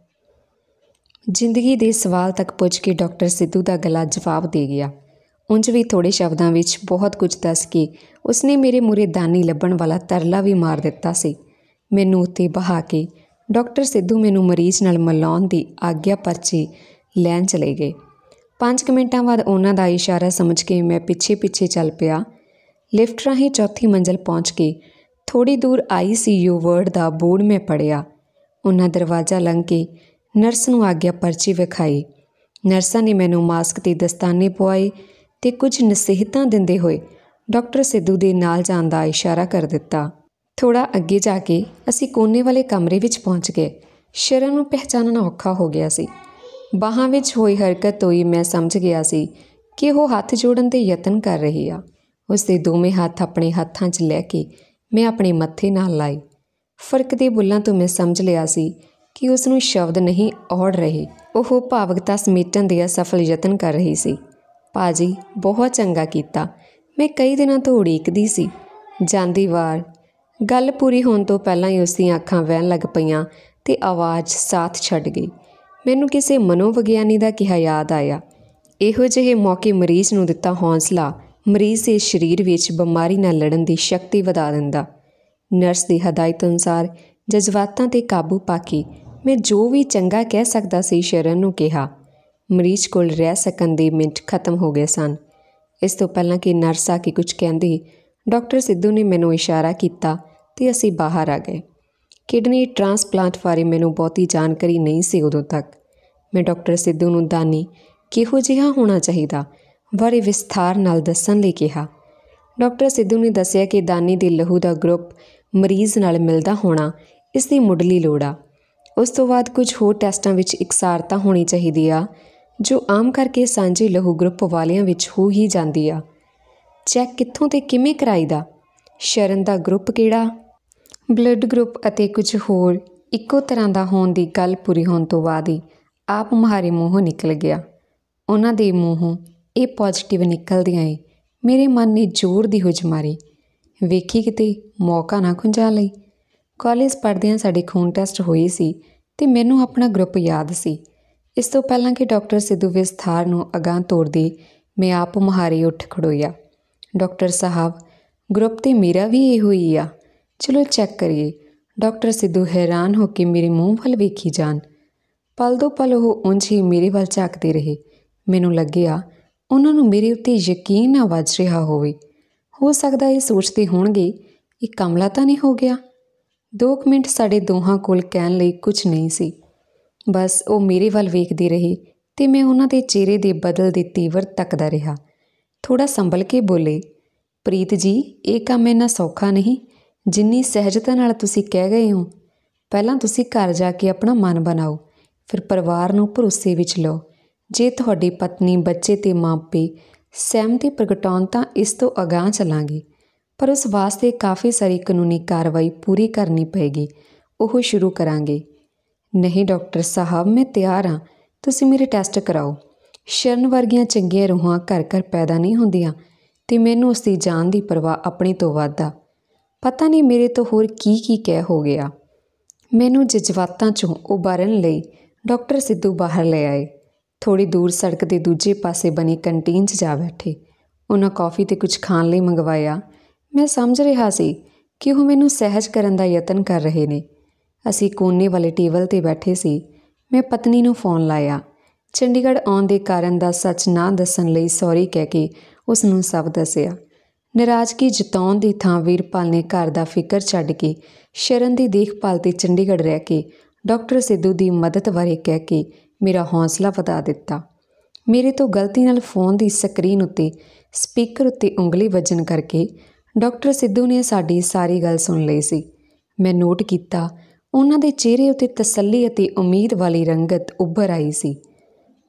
S1: ਜ਼ਿੰਦਗੀ ਦੇ ਸਵਾਲ ਤੱਕ ਪੁੱਜ ਕੇ ਡਾਕਟਰ ਸਿੱਧੂ ਦਾ ਗਲਾ ਜਵਾਬ ਦੇ ਗਿਆ। ਉਂਝ ਵੀ ਥੋੜ੍ਹੇ ਸ਼ਬਦਾਂ ਵਿੱਚ ਬਹੁਤ ਕੁਝ ਦੱਸ ਕੇ ਉਸਨੇ ਮੇਰੇ ਮੂਹਰੇ ਦਾਨੀ ਲੱਭਣ ਵਾਲਾ ਤਰਲਾ ਵੀ ਮਾਰ ਦਿੱਤਾ ਸੀ। ਮੈਨੂੰ ਉੱਤੇ ਬਹਾ ਕੇ ਡਾਕਟਰ ਸਿੱਧੂ ਮੈਨੂੰ ਮਰੀਜ਼ ਨਾਲ ਮਿਲਾਉਣ ਦੀ ਆਗਿਆ ਪਰਚੀ ਲੈਣ ਚਲੇ ਗਏ। ਪੰਜ ਕੁ ਮਿੰਟਾਂ ਬਾਅਦ ਉਹਨਾਂ ਦਾ ਇਸ਼ਾਰਾ ਸਮਝ ਕੇ ਮੈਂ ਪਿੱਛੇ ਪਿੱਛੇ ਚੱਲ ਪਿਆ। ਲਿਫਟ ਰਾਹੀਂ ਚੌਥੀ ਮੰਜ਼ਿਲ ਪਹੁੰਚ ਕੇ ਥੋੜ੍ਹੀ ਦੂਰ ਆਈ ਸੀ ਯੂ ਵਾਰਡ ਦਾ ਬੋਰਡ ਮੈਂ ਪੜ੍ਹਿਆ। ਉਹਨਾਂ ਦਰਵਾਜ਼ਾ ਲੰਘ ਕੇ ਨਰਸ ਨੂੰ ਆਗਿਆ ਪਰਚੀ ਵਿਖਾਈ। ਨਰਸਾਂ ਨੇ ਮੈਨੂੰ ਮਾਸਕ ਅਤੇ ਦਸਤਾਨੇ ਪਵਾਏ ਅਤੇ ਕੁਝ ਨਸੀਹਤਾਂ ਦਿੰਦੇ ਹੋਏ ਡਾਕਟਰ ਸਿੱਧੂ ਦੇ ਨਾਲ ਜਾਣ ਦਾ ਇਸ਼ਾਰਾ ਕਰ ਦਿੱਤਾ। ਥੋੜ੍ਹਾ ਅੱਗੇ ਜਾ ਕੇ ਅਸੀਂ ਕੋਨੇ ਵਾਲੇ ਕਮਰੇ ਵਿੱਚ ਪਹੁੰਚ ਗਏ। ਸ਼ਰਨ ਨੂੰ ਪਹਿਚਾਨਣਾ ਔਖਾ ਹੋ ਗਿਆ ਸੀ। ਬਾਹਾਂ ਵਿੱਚ ਹੋਈ ਹਰਕਤ ਤੋਂ ਹੀ ਮੈਂ ਸਮਝ ਗਿਆ ਸੀ ਕਿ ਉਹ ਹੱਥ ਜੋੜਨ 'ਤੇ ਯਤਨ ਕਰ ਰਹੀ ਆ। ਉਸ ਦੇ ਦੋਵੇਂ ਹੱਥ ਆਪਣੇ ਹੱਥਾਂ 'ਚ ਲੈ ਕੇ ਮੈਂ ਆਪਣੇ ਮੱਥੇ ਨਾਲ ਲਾਏ। ਫਰਕ ਦੇ ਬੁੱਲਾਂ ਤੋਂ ਮੈਂ ਸਮਝ ਲਿਆ ਸੀ ਕਿ ਉਸ ਨੂੰ ਸ਼ਬਦ ਨਹੀਂ ਔੜ ਰਹੇ। ਉਹ ਭਾਵੁਕਤਾ ਸਮੇਟਣ ਦੇ ਅਸਫਲ ਯਤਨ ਕਰ ਰਹੀ ਸੀ। ਭਾਅ ਜੀ, ਬਹੁਤ ਚੰਗਾ ਕੀਤਾ। ਮੈਂ ਕਈ ਦਿਨਾਂ ਤੋਂ ਉਡੀਕਦੀ ਸੀ। ਜਾਂਦੀ ਵਾਰ ਗੱਲ ਪੂਰੀ ਹੋਣ ਤੋਂ ਪਹਿਲਾਂ ਹੀ ਉਸ ਦੀਆਂ ਅੱਖਾਂ ਵਹਿਣ ਲੱਗ ਪਈਆਂ ਅਤੇ ਆਵਾਜ਼ ਸਾਥ ਛੱਡ ਗਈ। ਮੈਨੂੰ ਕਿਸੇ ਮਨੋਵਿਗਿਆਨੀ ਦਾ ਕਿਹਾ ਯਾਦ ਆਇਆ। ਇਹੋ ਜਿਹੇ ਮੌਕੇ ਮਰੀਜ਼ ਨੂੰ ਦਿੱਤਾ ਹੌਂਸਲਾ ਮਰੀਜ਼ ਦੇ ਸਰੀਰ ਵਿੱਚ ਬਿਮਾਰੀ ਨਾਲ ਲੜਨ ਦੀ ਸ਼ਕਤੀ ਵਧਾ ਦਿੰਦਾ। ਨਰਸ ਦੀ ਹਦਾਇਤ ਅਨੁਸਾਰ ਜਜ਼ਬਾਤਾਂ 'ਤੇ ਕਾਬੂ ਪਾ ਕੇ ਮੈਂ ਜੋ ਵੀ ਚੰਗਾ ਕਹਿ ਸਕਦਾ ਸੀ ਸ਼ਰਨ ਨੂੰ ਕਿਹਾ। ਮਰੀਜ਼ ਕੋਲ ਰਹਿ ਸਕਣ ਦੇ ਮਿੰਟ ਖਤਮ ਹੋ ਗਏ ਸਨ। ਇਸ ਤੋਂ ਪਹਿਲਾਂ ਕਿ ਨਰਸ ਆ ਕੇ ਕੁਝ ਕਹਿੰਦੀ, ਡਾਕਟਰ ਸਿੱਧੂ ਨੇ ਮੈਨੂੰ ਇਸ਼ਾਰਾ ਕੀਤਾ ਅਤੇ ਅਸੀਂ ਬਾਹਰ ਆ ਗਏ। ਕਿਡਨੀ ਟ੍ਰਾਂਸਪਲਾਂਟ ਬਾਰੇ ਮੈਨੂੰ ਬਹੁਤੀ ਜਾਣਕਾਰੀ ਨਹੀਂ ਸੀ ਉਦੋਂ ਤੱਕ। ਮੈਂ ਡਾਕਟਰ ਸਿੱਧੂ ਨੂੰ ਦਾਨੀ ਕਿਹੋ ਜਿਹਾ ਹੋਣਾ ਚਾਹੀਦਾ ਬਾਰੇ ਵਿਸਥਾਰ ਨਾਲ ਦੱਸਣ ਲਈ ਕਿਹਾ। ਡਾਕਟਰ ਸਿੱਧੂ ਨੇ ਦੱਸਿਆ ਕਿ ਦਾਨੀ ਦੇ ਲਹੂ ਦਾ ਗਰੁੱਪ ਮਰੀਜ਼ ਨਾਲ ਮਿਲਦਾ ਹੋਣਾ ਇਸ ਦੀ ਮੁੱਢਲੀ ਲੋੜ ਆ। ਉਸ ਤੋਂ ਬਾਅਦ ਕੁਝ ਹੋਰ ਟੈਸਟਾਂ ਵਿੱਚ ਇਕਸਾਰਤਾ ਹੋਣੀ ਚਾਹੀਦੀ ਆ ਜੋ ਆਮ ਕਰਕੇ ਸਾਂਝੇ ਲਹੂ ਗਰੁੱਪ ਵਾਲਿਆਂ ਵਿੱਚ ਹੋ ਹੀ ਜਾਂਦੀ ਆ। ਚੈੱਕ ਕਿੱਥੋਂ ਅਤੇ ਕਿਵੇਂ ਕਰਾਈਦਾ? ਸ਼ਰਨ ਦਾ ਗਰੁੱਪ ਕਿਹੜਾ? ਬਲੱਡ ਗਰੁੱਪ ਅਤੇ ਕੁਝ ਹੋਰ ਇੱਕੋ ਤਰ੍ਹਾਂ ਦਾ ਹੋਣ ਦੀ ਗੱਲ ਪੂਰੀ ਹੋਣ ਤੋਂ ਬਾਅਦ ਹੀ ਆਪ ਮੁਹਾਰੇ ਮੂੰਹੋਂ ਨਿਕਲ ਗਿਆ। ਉਹਨਾਂ ਦੇ ਮੂੰਹੋਂ ਇਹ ਪੋਜ਼ੀਟਿਵ ਨਿਕਲਦਿਆਂ ਹੀ ਮੇਰੇ ਮਨ ਨੇ ਜ਼ੋਰ ਦੀ ਹੁਜ ਮਾਰੀ। ਵੇਖੀ ਕਿਤੇ ਮੌਕਾ ਨਾ ਖੁੰਝਾ ਲਈ। ਕਾਲਜ ਪੜ੍ਹਦਿਆਂ ਸਾਡੇ ਖੂਨ ਟੈਸਟ ਹੋਏ ਸੀ ਅਤੇ ਮੈਨੂੰ ਆਪਣਾ ਗਰੁੱਪ ਯਾਦ ਸੀ। ਇਸ ਤੋਂ ਪਹਿਲਾਂ ਕਿ ਡਾਕਟਰ ਸਿੱਧੂ ਵਿਸਥਾਰ ਨੂੰ ਅਗਾਂਹ ਤੋਰਦੇ ਮੈਂ ਆਪ ਮੁਹਾਰੇ ਉੱਠ ਖੜੋਇਆ। ਡਾਕਟਰ ਸਾਹਿਬ, ਗਰੁੱਪ ਤਾਂ ਮੇਰਾ ਵੀ ਇਹੋ ਹੀ ਆ, ਚਲੋ ਚੈੱਕ ਕਰੀਏ। ਡਾਕਟਰ ਸਿੱਧੂ ਹੈਰਾਨ ਹੋ ਕੇ ਮੇਰੇ ਮੂੰਹ ਵੱਲ ਵੇਖੀ ਜਾਣ। ਪਲ ਦੋ ਪਲ ਉਹ ਉਂਝ ਹੀ ਮੇਰੇ ਵੱਲ ਝਾਕਦੇ ਰਹੇ। ਮੈਨੂੰ ਲੱਗਿਆ ਉਹਨਾਂ ਨੂੰ ਮੇਰੇ ਉੱਤੇ ਯਕੀਨ ਨਾ ਵੱਜ ਰਿਹਾ ਹੋਵੇ। ਹੋ ਸਕਦਾ ਇਹ ਸੋਚਦੇ ਹੋਣਗੇ ਇਹ ਕਮਲਾ ਤਾਂ ਨਹੀਂ ਹੋ ਗਿਆ। ਦੋ ਕੁ ਮਿੰਟ ਸਾਡੇ ਦੋਹਾਂ ਕੋਲ ਕਹਿਣ ਲਈ ਕੁਝ ਨਹੀਂ ਸੀ। ਬਸ ਉਹ ਮੇਰੇ ਵੱਲ ਵੇਖਦੇ ਰਹੇ ਅਤੇ ਮੈਂ ਉਹਨਾਂ ਦੇ ਚਿਹਰੇ ਦੇ ਬਦਲਦੇ ਤੀਵਰ ਤੱਕਦਾ ਰਿਹਾ। ਥੋੜ੍ਹਾ ਸੰਭਲ ਕੇ ਬੋਲੇ, ਪ੍ਰੀਤ ਜੀ, ਇਹ ਕੰਮ ਇੰਨਾ ਸੌਖਾ ਨਹੀਂ ਜਿੰਨੀ ਸਹਿਜਤਾ ਨਾਲ ਤੁਸੀਂ ਕਹਿ ਗਏ ਹੋ। ਪਹਿਲਾਂ ਤੁਸੀਂ ਘਰ ਜਾ ਕੇ ਆਪਣਾ ਮਨ ਬਣਾਓ, ਫਿਰ ਪਰਿਵਾਰ ਨੂੰ ਭਰੋਸੇ ਵਿੱਚ ਲਓ। ਜੇ ਤੁਹਾਡੀ ਪਤਨੀ, ਬੱਚੇ ਅਤੇ ਮਾਪੇ ਸਹਿਮਤੀ ਪ੍ਰਗਟਾਉਣ ਤਾਂ ਇਸ ਤੋਂ ਅਗਾਂਹ ਚੱਲਾਂਗੇ, ਪਰ ਉਸ ਵਾਸਤੇ ਕਾਫੀ ਸਾਰੀ ਕਾਨੂੰਨੀ ਕਾਰਵਾਈ ਪੂਰੀ ਕਰਨੀ ਪਏਗੀ। ਉਹ ਸ਼ੁਰੂ ਕਰਾਂਗੇ। ਨਹੀਂ ਡਾਕਟਰ ਸਾਹਿਬ, ਮੈਂ ਤਿਆਰ ਹਾਂ। ਤੁਸੀਂ ਮੇਰੇ ਟੈਸਟ ਕਰਾਓ। ਸ਼ਰਨ ਵਰਗੀਆਂ ਚੰਗੀਆਂ ਰੂਹਾਂ ਘਰ ਘਰ ਪੈਦਾ ਨਹੀਂ ਹੁੰਦੀਆਂ ਅਤੇ ਮੈਨੂੰ ਉਸ ਦੀ ਜਾਨ ਦੀ ਪਰਵਾਹ ਆਪਣੇ ਤੋਂ ਵੱਧ ਆ। ਪਤਾ ਨਹੀਂ ਮੇਰੇ ਤੋਂ ਹੋਰ ਕੀ ਕੀ ਕਹਿ ਹੋ ਗਿਆ। ਮੈਨੂੰ ਜਜ਼ਬਾਤਾਂ 'ਚੋਂ ਉਬਾਰਨ ਲਈ ਡਾਕਟਰ ਸਿੱਧੂ ਬਾਹਰ ਲੈ ਆਏ। ਥੋੜ੍ਹੀ ਦੂਰ ਸੜਕ ਦੇ ਦੂਜੇ ਪਾਸੇ ਬਣੀ ਕੰਟੀਨ 'ਚ ਜਾ ਬੈਠੇ। ਉਹਨਾਂ ਕੌਫੀ ਅਤੇ ਕੁਝ ਖਾਣ ਲਈ ਮੰਗਵਾਇਆ। ਮੈਂ ਸਮਝ ਰਿਹਾ ਸੀ ਕਿ ਉਹ ਮੈਨੂੰ ਸਹਿਜ ਕਰਨ ਦਾ ਯਤਨ ਕਰ ਰਹੇ ਨੇ। ਅਸੀਂ ਕੋਨੇ ਵਾਲੇ ਟੇਬਲ 'ਤੇ ਬੈਠੇ ਸੀ। ਮੈਂ ਪਤਨੀ ਨੂੰ ਫੋਨ ਲਾਇਆ। ਚੰਡੀਗੜ੍ਹ ਆਉਣ ਦੇ ਕਾਰਨ ਦਾ ਸੱਚ ਨਾ ਦੱਸਣ ਲਈ ਸੌਰੀ ਕਹਿ ਕੇ ਉਸ ਨੂੰ ਸਭ ਦੱਸਿਆ। ਨਾਰਾਜ਼ਗੀ ਜਤਾਉਣ ਦੀ ਥਾਂ ਵੀਰਪਾਲ ਨੇ ਘਰ ਦਾ ਫਿਕਰ ਛੱਡ ਕੇ ਸ਼ਰਨ ਦੀ ਦੇਖਭਾਲ 'ਤੇ ਚੰਡੀਗੜ੍ਹ ਰਹਿ ਕੇ ਡਾਕਟਰ ਸਿੱਧੂ ਦੀ ਮਦਦ ਬਾਰੇ ਕਹਿ ਕੇ ਮੇਰਾ ਹੌਸਲਾ ਵਧਾ ਦਿੱਤਾ। ਮੇਰੇ ਤੋਂ ਗਲਤੀ ਨਾਲ ਫੋਨ ਦੀ ਸਕਰੀਨ ਉੱਤੇ ਸਪੀਕਰ ਉੱਤੇ ਉਂਗਲੀ ਵੱਜਣ ਕਰਕੇ ਡਾਕਟਰ ਸਿੱਧੂ ਨੇ ਸਾਡੀ ਸਾਰੀ ਗੱਲ ਸੁਣ ਲਈ ਸੀ। ਮੈਂ ਨੋਟ ਕੀਤਾ ਉਹਨਾਂ ਦੇ ਚਿਹਰੇ ਉੱਤੇ ਤਸੱਲੀ ਅਤੇ ਉਮੀਦ ਵਾਲੀ ਰੰਗਤ ਉੱਭਰ ਆਈ ਸੀ।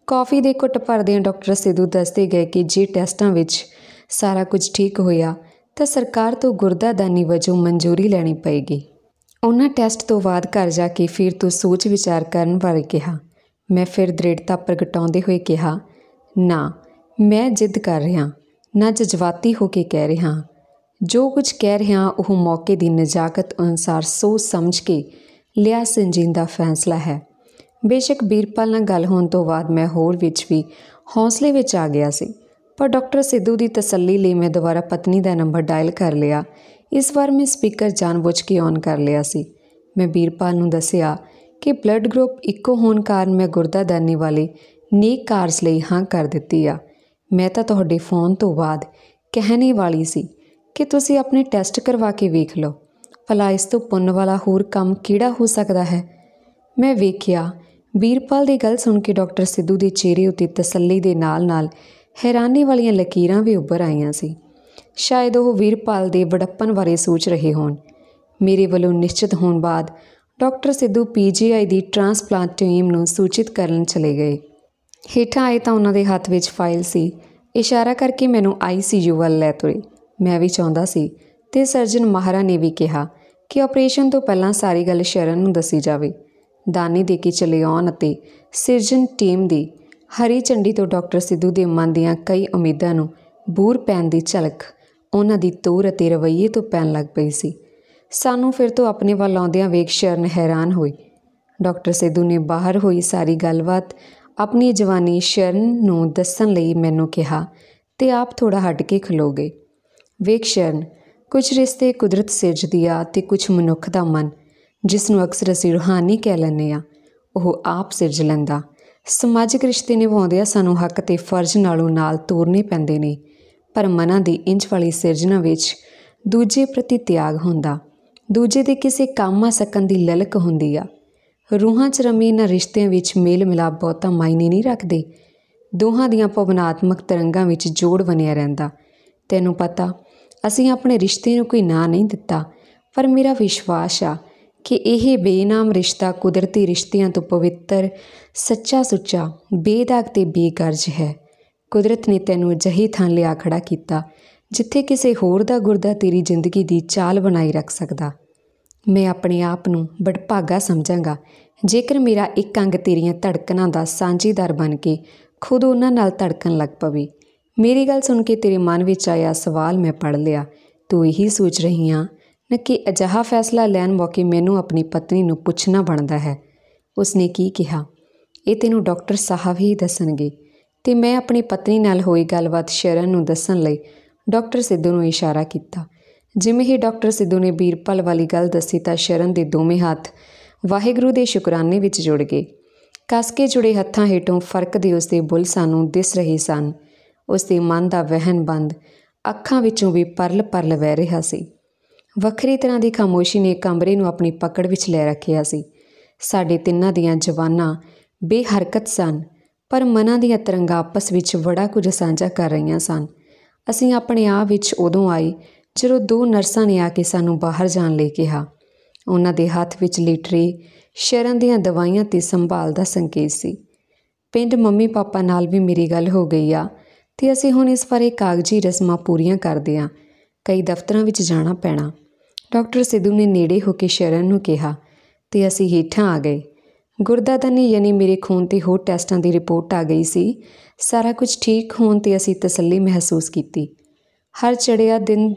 S1: कॉफ़ी ਦੇ ਘੁੱਟ ਭਰਦਿਆਂ ਡਾਕਟਰ ਸਿੱਧੂ ਦੱਸਦੇ ਗਏ ਕਿ ਜੇ ਟੈਸਟਾਂ ਵਿੱਚ ਸਾਰਾ ਕੁਝ ਠੀਕ ਹੋਇਆ ਤਾਂ ਸਰਕਾਰ ਤੋਂ ਗੁਰਦਾਦਾਨੀ ਵਜੋਂ ਮਨਜ਼ੂਰੀ ਲੈਣੀ ਪਏਗੀ। ਉਹਨਾਂ ਟੈਸਟ ਤੋਂ ਬਾਅਦ ਘਰ ਜਾ ਕੇ ਫਿਰ ਤੋਂ ਸੋਚ ਵਿਚਾਰ ਕਰਨ ਬਾਰੇ ਕਿਹਾ। ਮੈਂ ਫਿਰ ਦ੍ਰਿੜਤਾ ਪ੍ਰਗਟਾਉਂਦੇ ਹੋਏ ਕਿਹਾ, ਨਾ, ਮੈਂ ਜਿੱਦ ਕਰ ਰਿਹਾ, ਨਾ ਜਜ਼ਬਾਤੀ ਹੋ ਕੇ ਕਹਿ ਰਿਹਾ। ਜੋ ਕੁਝ ਕਹਿ ਰਿਹਾ ਉਹ ਮੌਕੇ ਦੀ ਨਜ਼ਾਕਤ ਅਨੁਸਾਰ ਸੋਚ ਸਮਝ ਕੇ ਲਿਆ ਸੰਜੀਦਾ ਫੈਸਲਾ ਹੈ। ਬੇਸ਼ੱਕ ਵੀਰਪਾਲ ਨਾਲ ਗੱਲ ਹੋਣ ਤੋਂ ਬਾਅਦ ਮੈਂ ਹੋਰ ਵਿੱਚ ਵੀ ਹੌਸਲੇ ਵਿੱਚ ਆ ਗਿਆ ਸੀ, ਪਰ ਡਾਕਟਰ ਸਿੱਧੂ ਦੀ ਤਸੱਲੀ ਲਈ ਮੈਂ ਦੁਬਾਰਾ ਪਤਨੀ ਦਾ ਨੰਬਰ ਡਾਇਲ ਕਰ ਲਿਆ। ਇਸ ਵਾਰ ਮੈਂ ਸਪੀਕਰ ਜਾਣਬੁੱਝ ਕੇ ਔਨ ਕਰ ਲਿਆ ਸੀ। ਮੈਂ ਵੀਰਪਾਲ ਨੂੰ ਦੱਸਿਆ ਕਿ ਬਲੱਡ ਗਰੁੱਪ ਇੱਕੋ ਹੋਣ ਕਾਰਨ ਮੈਂ ਗੁਰਦਾਦਾਨੀ ਵਾਲੇ ਨੇਕ ਕਾਰਜ ਲਈ ਹਾਂ ਕਰ ਦਿੱਤੀ ਆ। ਮੈਂ ਤਾਂ ਤੁਹਾਡੇ ਫੋਨ ਤੋਂ ਬਾਅਦ ਕਹਿਣੇ ਵਾਲੀ ਸੀ ਕਿ ਤੁਸੀਂ ਆਪਣੇ ਟੈਸਟ ਕਰਵਾ ਕੇ ਵੇਖ ਲਓ, ਭਲਾ ਇਸ ਤੋਂ ਪੁੰਨ ਵਾਲਾ ਹੋਰ ਕੰਮ ਕਿਹੜਾ ਹੋ ਸਕਦਾ ਹੈ। ਮੈਂ ਵੇਖਿਆ ਵੀਰਪਾਲ ਦੀ ਗੱਲ ਸੁਣ ਕੇ ਡਾਕਟਰ ਸਿੱਧੂ ਦੇ ਚਿਹਰੇ ਉੱਤੇ ਤਸੱਲੀ ਦੇ ਨਾਲ ਨਾਲ ਹੈਰਾਨੀ ਵਾਲੀਆਂ ਲਕੀਰਾਂ ਵੀ ਉੱਭਰ ਆਈਆਂ ਸੀ। ਸ਼ਾਇਦ ਉਹ ਵੀਰਪਾਲ ਦੇ ਵਡੱਪਨ ਬਾਰੇ ਸੋਚ ਰਹੇ ਹੋਣ। ਮੇਰੇ ਵੱਲੋਂ ਨਿਸ਼ਚਿਤ ਹੋਣ ਬਾਅਦ ਡਾਕਟਰ ਸਿੱਧੂ ਪੀ ਜੀ ਆਈ ਦੀ ਟਰਾਂਸਪਲਾਂਟ ਟੀਮ ਨੂੰ ਸੂਚਿਤ ਕਰਨ ਚਲੇ ਗਏ। ਹੇਠਾਂ ਆਏ ਤਾਂ ਉਹਨਾਂ ਦੇ ਹੱਥ ਵਿੱਚ ਫਾਈਲ ਸੀ। ਇਸ਼ਾਰਾ ਕਰਕੇ ਮੈਨੂੰ ਆਈ ਸੀ ਯੂ ਵੱਲ ਲੈ ਤੁਰੇ। ਮੈਂ ਵੀ ਚਾਹੁੰਦਾ ਸੀ ਅਤੇ ਸਰਜਨ ਮਾਹਰਾ ਨੇ ਵੀ ਕਿਹਾ ਕਿ ਆਪਰੇਸ਼ਨ ਤੋਂ ਪਹਿਲਾਂ ਸਾਰੀ ਗੱਲ ਸ਼ਰਨ ਨੂੰ ਦੱਸੀ ਜਾਵੇ। ਦਾਨੀ ਦੇ ਕੇ ਚਲੇ ਆਉਣ ਅਤੇ ਸਿਰਜਨ ਟੀਮ ਦੀ ਹਰੀ ਝੰਡੀ ਤੋਂ ਡਾਕਟਰ ਸਿੱਧੂ ਦੇ ਮਨ ਦੀਆਂ ਕਈ ਉਮੀਦਾਂ ਨੂੰ ਬੂਰ ਪੈਣ ਦੀ ਝਲਕ ਉਹਨਾਂ ਦੀ ਤੋਰ ਅਤੇ ਰਵੱਈਏ ਤੋਂ ਪੈਣ ਲੱਗ ਪਈ ਸੀ। ਸਾਨੂੰ ਫਿਰ ਤੋਂ ਆਪਣੇ ਵੱਲ ਆਉਂਦਿਆਂ ਵੇਖ ਸ਼ਰਨ ਹੈਰਾਨ ਹੋਈ। ਡਾਕਟਰ ਸਿੱਧੂ ਨੇ ਬਾਹਰ ਹੋਈ ਸਾਰੀ ਗੱਲਬਾਤ ਆਪਣੀ ਜਵਾਨੀ ਸ਼ਰਨ ਨੂੰ ਦੱਸਣ ਲਈ ਮੈਨੂੰ ਕਿਹਾ ਅਤੇ ਆਪ ਥੋੜ੍ਹਾ ਹਟ ਕੇ ਖਲੋ ਗਏ। ਵੇਖ ਸ਼ਰਨ, ਕੁਝ ਰਿਸ਼ਤੇ ਕੁਦਰਤ ਸਿਰਜਦੀ ਆ ਅਤੇ ਕੁਝ ਮਨੁੱਖ ਦਾ ਮਨ, ਜਿਸ ਨੂੰ ਅਕਸਰ ਅਸੀਂ ਰੂਹਾਨੀ ਕਹਿ ਲੈਂਦੇ ਹਾਂ, ਉਹ ਆਪ ਸਿਰਜ ਲੈਂਦਾ। ਸਮਾਜਿਕ ਰਿਸ਼ਤੇ ਨਿਭਾਉਂਦਿਆਂ ਸਾਨੂੰ ਹੱਕ ਅਤੇ ਫਰਜ਼ ਨਾਲੋਂ ਨਾਲ ਤੋਰਨੇ ਪੈਂਦੇ ਨੇ, ਪਰ ਮਨਾਂ ਦੀ ਇੰਝ ਵਾਲੀ ਸਿਰਜਣਾ ਵਿੱਚ ਦੂਜੇ ਪ੍ਰਤੀ ਤਿਆਗ ਹੁੰਦਾ, ਦੂਜੇ ਦੇ ਕਿਸੇ ਕੰਮ ਆ ਸਕਣ ਦੀ ਲਲਕ ਹੁੰਦੀ ਆ। ਰੂਹਾਂ 'ਚ ਰਮੀ ਇਹਨਾਂ ਰਿਸ਼ਤਿਆਂ ਵਿੱਚ ਮੇਲ ਮਿਲਾਪ ਬਹੁਤਾ ਮਾਇਨੇ ਨਹੀਂ ਰੱਖਦੇ। ਦੋਹਾਂ ਦੀਆਂ ਭਾਵਨਾਤਮਕ ਤਰੰਗਾਂ ਵਿੱਚ ਜੋੜ ਬਣਿਆ ਰਹਿੰਦਾ। ਤੈਨੂੰ ਪਤਾ, ਅਸੀਂ ਆਪਣੇ ਰਿਸ਼ਤੇ ਨੂੰ ਕੋਈ ਨਾਂ ਨਹੀਂ ਦਿੱਤਾ, ਪਰ ਮੇਰਾ ਵਿਸ਼ਵਾਸ ਆ ਕਿ ਇਹ ਬੇਨਾਮ ਰਿਸ਼ਤਾ ਕੁਦਰਤੀ ਰਿਸ਼ਤਿਆਂ ਤੋਂ ਪਵਿੱਤਰ, ਸੱਚਾ ਸੁੱਚਾ, ਬੇਦਾਗ ਅਤੇ ਬੇਗਰਜ਼ ਹੈ। ਕੁਦਰਤ ਨੇ ਤੈਨੂੰ ਅਜਿਹੀ ਥਾਂ ਲਿਆ ਖੜਾ ਕੀਤਾ ਜਿੱਥੇ ਕਿਸੇ ਹੋਰ ਦਾ ਗੁਰਦਾ ਤੇਰੀ ਜ਼ਿੰਦਗੀ ਦੀ ਚਾਲ ਬਣਾਈ ਰੱਖ ਸਕਦਾ। ਮੈਂ ਆਪਣੇ ਆਪ ਨੂੰ ਬੜਭਾਗਾ ਸਮਝਾਂਗਾ ਜੇਕਰ ਮੇਰਾ ਇੱਕ ਅੰਗ ਤੇਰੀਆਂ ਧੜਕਣਾਂ ਦਾ ਸਾਂਝੀਦਾਰ ਬਣ ਕੇ ਖੁਦ ਉਹਨਾਂ ਨਾਲ ਧੜਕਣ ਲੱਗ ਪਵੇ। ਮੇਰੀ ਗੱਲ ਸੁਣ ਕੇ ਤੇਰੇ ਮਨ ਵਿੱਚ ਆਇਆ ਸਵਾਲ ਮੈਂ ਪੜ੍ਹ ਲਿਆ। ਤੂੰ ਇਹੀ ਸੋਚ ਰਹੀ ਹਾਂ ਨਾ ਕਿ ਅਜਿਹਾ ਫੈਸਲਾ ਲੈਣ ਮੌਕੇ ਮੈਨੂੰ ਆਪਣੀ ਪਤਨੀ ਨੂੰ ਪੁੱਛਣਾ ਬਣਦਾ ਹੈ। ਉਸਨੇ ਕੀ ਕਿਹਾ ਇਹ ਤੈਨੂੰ ਡਾਕਟਰ ਸਾਹਿਬ ਹੀ ਦੱਸਣਗੇ। ਅਤੇ ਮੈਂ ਆਪਣੀ ਪਤਨੀ ਨਾਲ ਹੋਈ ਗੱਲਬਾਤ ਸ਼ਰਨ ਨੂੰ ਦੱਸਣ ਲਈ ਡਾਕਟਰ ਸਿੱਧੂ ਨੂੰ ਇਸ਼ਾਰਾ ਕੀਤਾ। ਜਿਵੇਂ ਹੀ ਡਾਕਟਰ ਸਿੱਧੂ ਨੇ ਵੀਰਪਾਲ ਵਾਲੀ ਗੱਲ ਦੱਸੀ ਤਾਂ ਸ਼ਰਨ ਦੇ ਦੋਵੇਂ ਹੱਥ ਵਾਹਿਗੁਰੂ ਦੇ ਸ਼ੁਕਰਾਨੇ ਵਿੱਚ ਜੁੜ ਗਏ। ਕੱਸ ਕੇ ਜੁੜੇ ਹੱਥਾਂ ਹੇਠੋਂ ਫਰਕ ਦੇ ਉਸਦੇ ਬੁੱਲ੍ਹ ਸਾਨੂੰ ਦਿਸ ਰਹੇ ਸਨ। ਉਸਦੇ ਮਨ ਦਾ ਵਹਿਣ ਬੰਦ ਅੱਖਾਂ ਵਿੱਚੋਂ ਵੀ ਪਰਲ ਪਰਲ ਵਹਿ ਰਿਹਾ ਸੀ। ਵੱਖਰੀ ਤਰ੍ਹਾਂ ਦੀ ਖਾਮੋਸ਼ੀ ਨੇ ਕਮਰੇ ਨੂੰ ਆਪਣੀ ਪਕੜ ਵਿੱਚ ਲੈ ਰੱਖਿਆ ਸੀ। ਸਾਡੇ ਤਿੰਨਾਂ ਦੀਆਂ ਜ਼ਬਾਨਾਂ ਬੇਹਰਕਤ ਸਨ, ਪਰ ਮਨਾਂ ਦੀਆਂ ਤਰੰਗਾਂ ਆਪਸ ਵਿੱਚ ਬੜਾ ਕੁਝ ਸਾਂਝਾ ਕਰ ਰਹੀਆਂ ਸਨ। ਅਸੀਂ ਆਪਣੇ ਆਪ ਵਿੱਚ ਉਦੋਂ ਆਏ ਜਦੋਂ ਦੋ ਨਰਸਾਂ ਨੇ ਆ ਕੇ ਸਾਨੂੰ ਬਾਹਰ ਜਾਣ ਲਈ ਕਿਹਾ। ਉਹਨਾਂ ਦੇ ਹੱਥ ਵਿੱਚ ਲੀਟਰੇ ਸ਼ਰਨ ਦੀਆਂ ਦਵਾਈਆਂ ਅਤੇ ਸੰਭਾਲ ਦਾ ਸੰਕੇਤ ਸੀ। ਪਿੰਡ ਮੰਮੀ ਪਾਪਾ ਨਾਲ ਵੀ ਮੇਰੀ ਗੱਲ ਹੋ ਗਈ ਆ ਅਤੇ ਅਸੀਂ ਹੁਣ ਇਸ ਬਾਰੇ ਕਾਗਜ਼ੀ ਰਸਮਾਂ ਪੂਰੀਆਂ ਕਰਦੇ ਹਾਂ। ਕਈ ਦਫ਼ਤਰਾਂ ਵਿੱਚ ਜਾਣਾ ਪੈਣਾ। ਡਾਕਟਰ ਸਿੱਧੂ ਨੇ ਨੇੜੇ ਹੋ ਕੇ ਸ਼ਰਨ ਨੂੰ ਕਿਹਾ ਅਤੇ ਅਸੀਂ ਹੇਠਾਂ ਆ ਗਏ। ਗੁਰਦਾਦਾਨੀ ਯਾਨੀ ਮੇਰੇ ਖੂਨ ਅਤੇ ਹੋਰ ਟੈਸਟਾਂ ਦੀ ਰਿਪੋਰਟ ਆ ਗਈ ਸੀ। ਸਾਰਾ ਕੁਝ ਠੀਕ ਹੋਣ 'ਤੇ ਅਸੀਂ ਤਸੱਲੀ ਮਹਿਸੂਸ ਕੀਤੀ। ਹਰ ਚੜ੍ਹਿਆ ਦਿਨ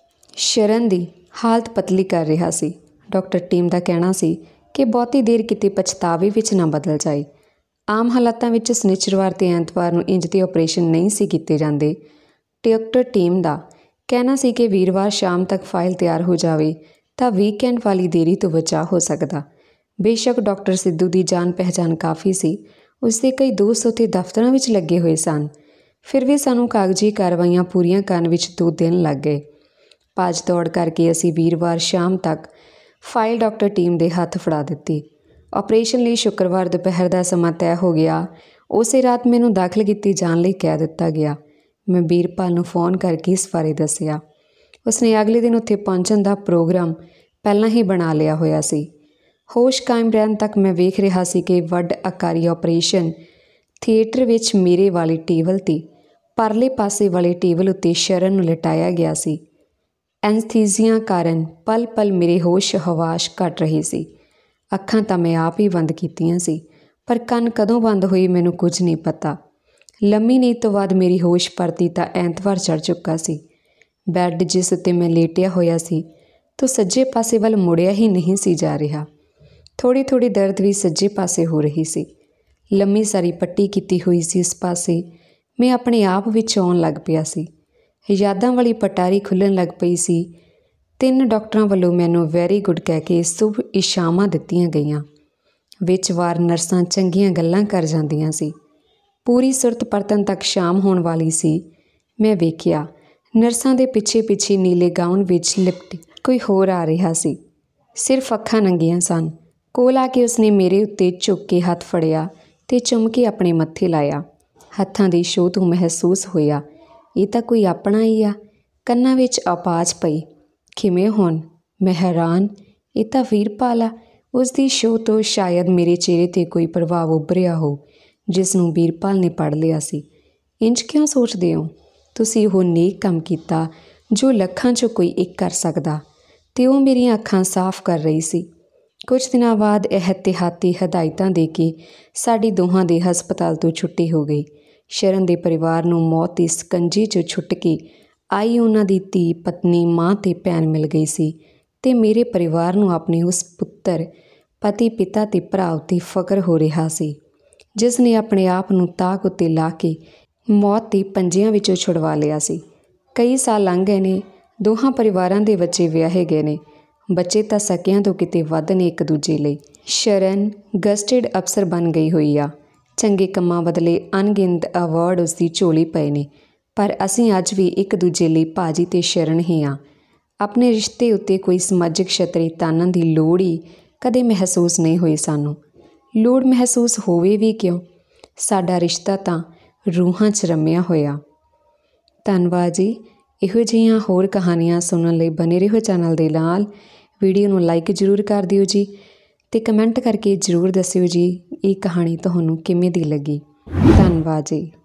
S1: ਸ਼ਰਨ ਦੀ ਹਾਲਤ ਪਤਲੀ ਕਰ ਰਿਹਾ ਸੀ। ਡਾਕਟਰ ਟੀਮ ਦਾ ਕਹਿਣਾ ਸੀ ਕਿ ਬਹੁਤੀ ਦੇਰ ਕਿਤੇ ਪਛਤਾਵੇ ਵਿੱਚ ਨਾ ਬਦਲ ਜਾਏ। ਆਮ ਹਾਲਾਤਾਂ ਵਿੱਚ ਸ਼ਨਿਚਰਵਾਰ ਅਤੇ ਐਤਵਾਰ ਨੂੰ ਇੰਜ ਦੇ ਆਪਰੇਸ਼ਨ ਨਹੀਂ ਸੀ ਕੀਤੇ ਜਾਂਦੇ। ਡਾਕਟਰ ਟੀਮ ਦਾ ਕਹਿਣਾ ਸੀ ਕਿ ਵੀਰਵਾਰ ਸ਼ਾਮ ਤੱਕ ਫਾਈਲ ਤਿਆਰ ਹੋ ਜਾਵੇ ਤਾਂ ਵੀਕਐਂਡ ਵਾਲੀ ਦੇਰੀ ਤੋਂ ਬਚਾਅ ਹੋ ਸਕਦਾ। ਬੇਸ਼ੱਕ ਡਾਕਟਰ ਸਿੱਧੂ ਦੀ ਜਾਣ ਪਹਿਚਾਣ ਕਾਫੀ ਸੀ। ਉਸਦੇ ਕਈ ਦੋਸਤ ਉੱਥੇ ਦਫ਼ਤਰਾਂ ਵਿੱਚ ਲੱਗੇ ਹੋਏ ਸਨ। ਫਿਰ ਵੀ ਸਾਨੂੰ ਕਾਗਜ਼ੀ ਕਾਰਵਾਈਆਂ ਪੂਰੀਆਂ ਕਰਨ ਵਿੱਚ ਦੋ ਦਿਨ ਲੱਗ ਗਏ। ਭੱਜ ਦੌੜ ਕਰਕੇ ਅਸੀਂ ਵੀਰਵਾਰ ਸ਼ਾਮ ਤੱਕ ਫਾਈਲ ਡਾਕਟਰ ਟੀਮ ਦੇ ਹੱਥ ਫੜਾ ਦਿੱਤੀ। ਆਪਰੇਸ਼ਨ ਲਈ ਸ਼ੁੱਕਰਵਾਰ ਦੁਪਹਿਰ ਦਾ ਸਮਾਂ ਤੈਅ ਹੋ ਗਿਆ। ਉਸੇ ਰਾਤ ਮੈਨੂੰ ਦਾਖਲ ਕੀਤੀ ਜਾਣ ਲਈ ਕਹਿ ਦਿੱਤਾ ਗਿਆ। ਮੈਂ ਵੀਰਪਾਲ ਨੂੰ ਫੋਨ ਕਰਕੇ ਇਸ ਬਾਰੇ ਦੱਸਿਆ। ਉਸਨੇ ਅਗਲੇ ਦਿਨ ਉੱਥੇ ਪਹੁੰਚਣ ਦਾ ਪ੍ਰੋਗਰਾਮ ਪਹਿਲਾਂ ਹੀ ਬਣਾ ਲਿਆ ਹੋਇਆ ਸੀ। ਹੋਸ਼ ਕਾਇਮ ਰਹਿਣ ਤੱਕ ਮੈਂ ਵੇਖ ਰਿਹਾ ਸੀ ਕਿ ਵੱਡ ਆਕਾਰੀ ਆਪਰੇਸ਼ਨ ਥੀਏਟਰ ਵਿੱਚ ਮੇਰੇ ਵਾਲੇ ਟੇਬਲ 'ਤੇ ਪਰਲੇ ਪਾਸੇ ਵਾਲੇ ਟੇਬਲ ਉੱਤੇ ਸ਼ਰਨ ਨੂੰ ਲਿਟਾਇਆ ਗਿਆ ਸੀ। ਐਨਸਥੀਸੀਆ ਕਾਰਨ ਪਲ ਪਲ ਮੇਰੇ ਹੋਸ਼ ਹਵਾਸ਼ ਘਟ ਰਹੇ ਸੀ। ਅੱਖਾਂ ਤਾਂ ਮੈਂ ਆਪ ਹੀ ਬੰਦ ਕੀਤੀਆਂ ਸੀ, ਪਰ ਕੰਨ ਕਦੋਂ ਬੰਦ ਹੋਏ ਮੈਨੂੰ ਕੁਝ ਨਹੀਂ ਪਤਾ। ਲੰਮੀ ਨੀਂਦ ਤੋਂ ਬਾਅਦ ਮੇਰੀ ਹੋਸ਼ ਪਰਤੀ ਤਾਂ ਐਤਵਾਰ ਚੜ੍ਹ ਚੁੱਕਾ ਸੀ। ਬੈੱਡ ਜਿਸ ਉੱਤੇ ਮੈਂ ਲੇਟਿਆ ਹੋਇਆ ਸੀ ਤੋਂ ਸੱਜੇ ਪਾਸੇ ਵੱਲ ਮੁੜਿਆ ਹੀ ਨਹੀਂ ਸੀ ਜਾ ਰਿਹਾ। ਥੋੜ੍ਹੀ ਥੋੜ੍ਹੀ ਦਰਦ ਵੀ ਸੱਜੇ ਪਾਸੇ ਹੋ ਰਹੀ ਸੀ। ਲੰਮੀ ਸਾਰੀ ਪੱਟੀ ਕੀਤੀ ਹੋਈ ਸੀ ਇਸ ਪਾਸੇ। ਮੈਂ ਆਪਣੇ ਆਪ ਵਿੱਚ ਆਉਣ ਲੱਗ ਪਿਆ ਸੀ। ਯਾਦਾਂ ਵਾਲੀ ਪਟਾਰੀ ਖੁੱਲ੍ਹਣ ਲੱਗ ਪਈ ਸੀ। ਤਿੰਨ ਡਾਕਟਰਾਂ ਵੱਲੋਂ ਮੈਨੂੰ ਵੈਰੀ ਗੁੱਡ ਕਹਿ ਕੇ ਸ਼ੁਭ ਇਸ਼ਾਵਾਂ ਦਿੱਤੀਆਂ ਗਈਆਂ। ਵਿੱਚ ਵਾਰ ਨਰਸਾਂ ਚੰਗੀਆਂ ਗੱਲਾਂ ਕਰ ਜਾਂਦੀਆਂ ਸੀ। ਪੂਰੀ ਸੁਰਤ ਪਰਤਣ ਤੱਕ ਸ਼ਾਮ ਹੋਣ ਵਾਲੀ ਸੀ। ਮੈਂ ਵੇਖਿਆ ਨਰਸਾਂ ਦੇ ਪਿੱਛੇ ਪਿੱਛੇ ਨੀਲੇ ਗਾਊਨ ਵਿੱਚ ਲਿਪਟੀ ਕੋਈ ਹੋਰ ਆ ਰਿਹਾ ਸੀ। ਸਿਰਫ ਅੱਖਾਂ ਨੰਗੀਆਂ ਸਨ। ਕੋਲ ਆ ਕੇ ਉਸਨੇ ਮੇਰੇ ਉੱਤੇ ਝੁੱਕ ਕੇ ਹੱਥ ਫੜਿਆ ਅਤੇ ਚੁੰਮ ਕੇ ਆਪਣੇ ਮੱਥੇ ਲਾਇਆ। ਹੱਥਾਂ ਦੀ ਛੋਹ ਤੋਂ ਮਹਿਸੂਸ ਹੋਇਆ ਇਹ ਤਾਂ ਕੋਈ ਆਪਣਾ ਹੀ ਆ। ਕੰਨਾਂ ਵਿੱਚ ਆਵਾਜ਼ ਪਈ, ਕਿਵੇਂ ਹੁਣ? ਮੈਂ ਹੈਰਾਨ, ਇਹ ਤਾਂ ਵੀਰਪਾਲ ਆ। ਉਸ ਦੀ ਛੋਹ ਤੋਂ ਸ਼ਾਇਦ ਮੇਰੇ ਚਿਹਰੇ 'ਤੇ ਕੋਈ ਪ੍ਰਭਾਵ ਉੱਭਰਿਆ ਹੋ ਜਿਸ ਨੂੰ ਵੀਰਪਾਲ ਨੇ ਪੜ੍ਹ ਲਿਆ ਸੀ। ਇੰਝ ਕਿਉਂ ਸੋਚਦੇ ਹੋ? ਤੁਸੀਂ ਉਹ ਨੇਕ ਕੰਮ ਕੀਤਾ ਜੋ ਲੱਖਾਂ 'ਚੋਂ ਕੋਈ ਇੱਕ ਕਰ ਸਕਦਾ। ਅਤੇ ਉਹ ਮੇਰੀਆਂ ਅੱਖਾਂ ਸਾਫ਼ ਕਰ ਰਹੀ ਸੀ। ਕੁਝ ਦਿਨਾਂ ਬਾਅਦ ਇਹਤਿਆਤੀ ਹਦਾਇਤਾਂ ਦੇ ਕੇ ਸਾਡੀ ਦੋਹਾਂ ਦੇ ਹਸਪਤਾਲ ਤੋਂ ਛੁੱਟੀ ਹੋ ਗਈ। ਸ਼ਰਨ ਦੇ ਪਰਿਵਾਰ ਨੂੰ ਮੌਤ ਦੀ ਸਕੰਜੇ 'ਚੋਂ ਛੁੱਟ ਕੇ ਆਈ ਉਹਨਾਂ ਦੀ ਧੀ, ਪਤਨੀ, ਮਾਂ ਅਤੇ ਭੈਣ ਮਿਲ ਗਈ ਸੀ ਅਤੇ ਮੇਰੇ ਪਰਿਵਾਰ ਨੂੰ ਆਪਣੇ ਉਸ ਪੁੱਤਰ, ਪਤੀ, ਪਿਤਾ ਅਤੇ ਭਰਾ ਉੱਤੇ ਫ਼ਖਰ ਹੋ ਰਿਹਾ ਸੀ ਜਿਸ ਨੇ ਆਪਣੇ ਆਪ ਨੂੰ ਤਾਕ ਉੱਤੇ ਲਾ ਕੇ ਮੌਤ ਦੇ ਪੰਜਿਆਂ ਵਿੱਚੋਂ ਛੁਡਵਾ ਲਿਆ ਸੀ। ਕਈ ਸਾਲ ਲੰਘ ਗਏ ਨੇ। ਦੋਹਾਂ ਪਰਿਵਾਰਾਂ ਦੇ ਬੱਚੇ ਵਿਆਹੇ ਗਏ ਨੇ। ਬੱਚੇ ਤਾਂ ਸਕਿਆਂ ਤੋਂ ਕਿਤੇ ਵੱਧ ਨੇ ਇੱਕ ਦੂਜੇ ਲਈ। ਸ਼ਰਨ ਗਜ਼ਟਿਡ ਅਫਸਰ ਬਣ ਗਈ ਹੋਈ ਆ। ਚੰਗੇ ਕੰਮਾਂ ਬਦਲੇ ਅਣਗਿਣਤ ਅਵਾਰਡ ਉਸਦੀ ਝੋਲੀ ਪਏ ਨੇ। ਪਰ ਅਸੀਂ ਅੱਜ ਵੀ ਇੱਕ ਦੂਜੇ ਲਈ ਭਾਜੀ ਅਤੇ ਸ਼ਰਨ ਹੀ ਹਾਂ। ਆਪਣੇ ਰਿਸ਼ਤੇ ਉੱਤੇ ਕੋਈ ਸਮਾਜਿਕ ਛਤਰੀ ਤਾਣਨ ਦੀ ਲੋੜ ਹੀ ਕਦੇ ਮਹਿਸੂਸ ਨਹੀਂ ਹੋਈ ਸਾਨੂੰ। ਲੋੜ ਮਹਿਸੂਸ ਹੋਵੇ ਵੀ ਕਿਉਂ? ਸਾਡਾ ਰਿਸ਼ਤਾ ਤਾਂ ਰੂਹਾਂ 'ਚ ਰਮਿਆ ਹੋਇਆ। ਧੰਨਵਾਦ ਜੀ। ਇਹੋ ਜਿਹੀਆਂ ਹੋਰ ਕਹਾਣੀਆਂ ਸੁਣਨ ਲਈ ਬਣੇ ਰਹੋ ਚੈਨਲ ਦੇ ਨਾਲ। ਵੀਡੀਓ ਨੂੰ ਲਾਈਕ ਜ਼ਰੂਰ ਕਰ ਦਿਓ ਜੀ ਅਤੇ ਕਮੈਂਟ ਕਰਕੇ ਜ਼ਰੂਰ ਦੱਸਿਓ ਜੀ ਇਹ ਕਹਾਣੀ ਤੁਹਾਨੂੰ ਕਿਵੇਂ ਦੀ ਲੱਗੀ। ਧੰਨਵਾਦ ਜੀ।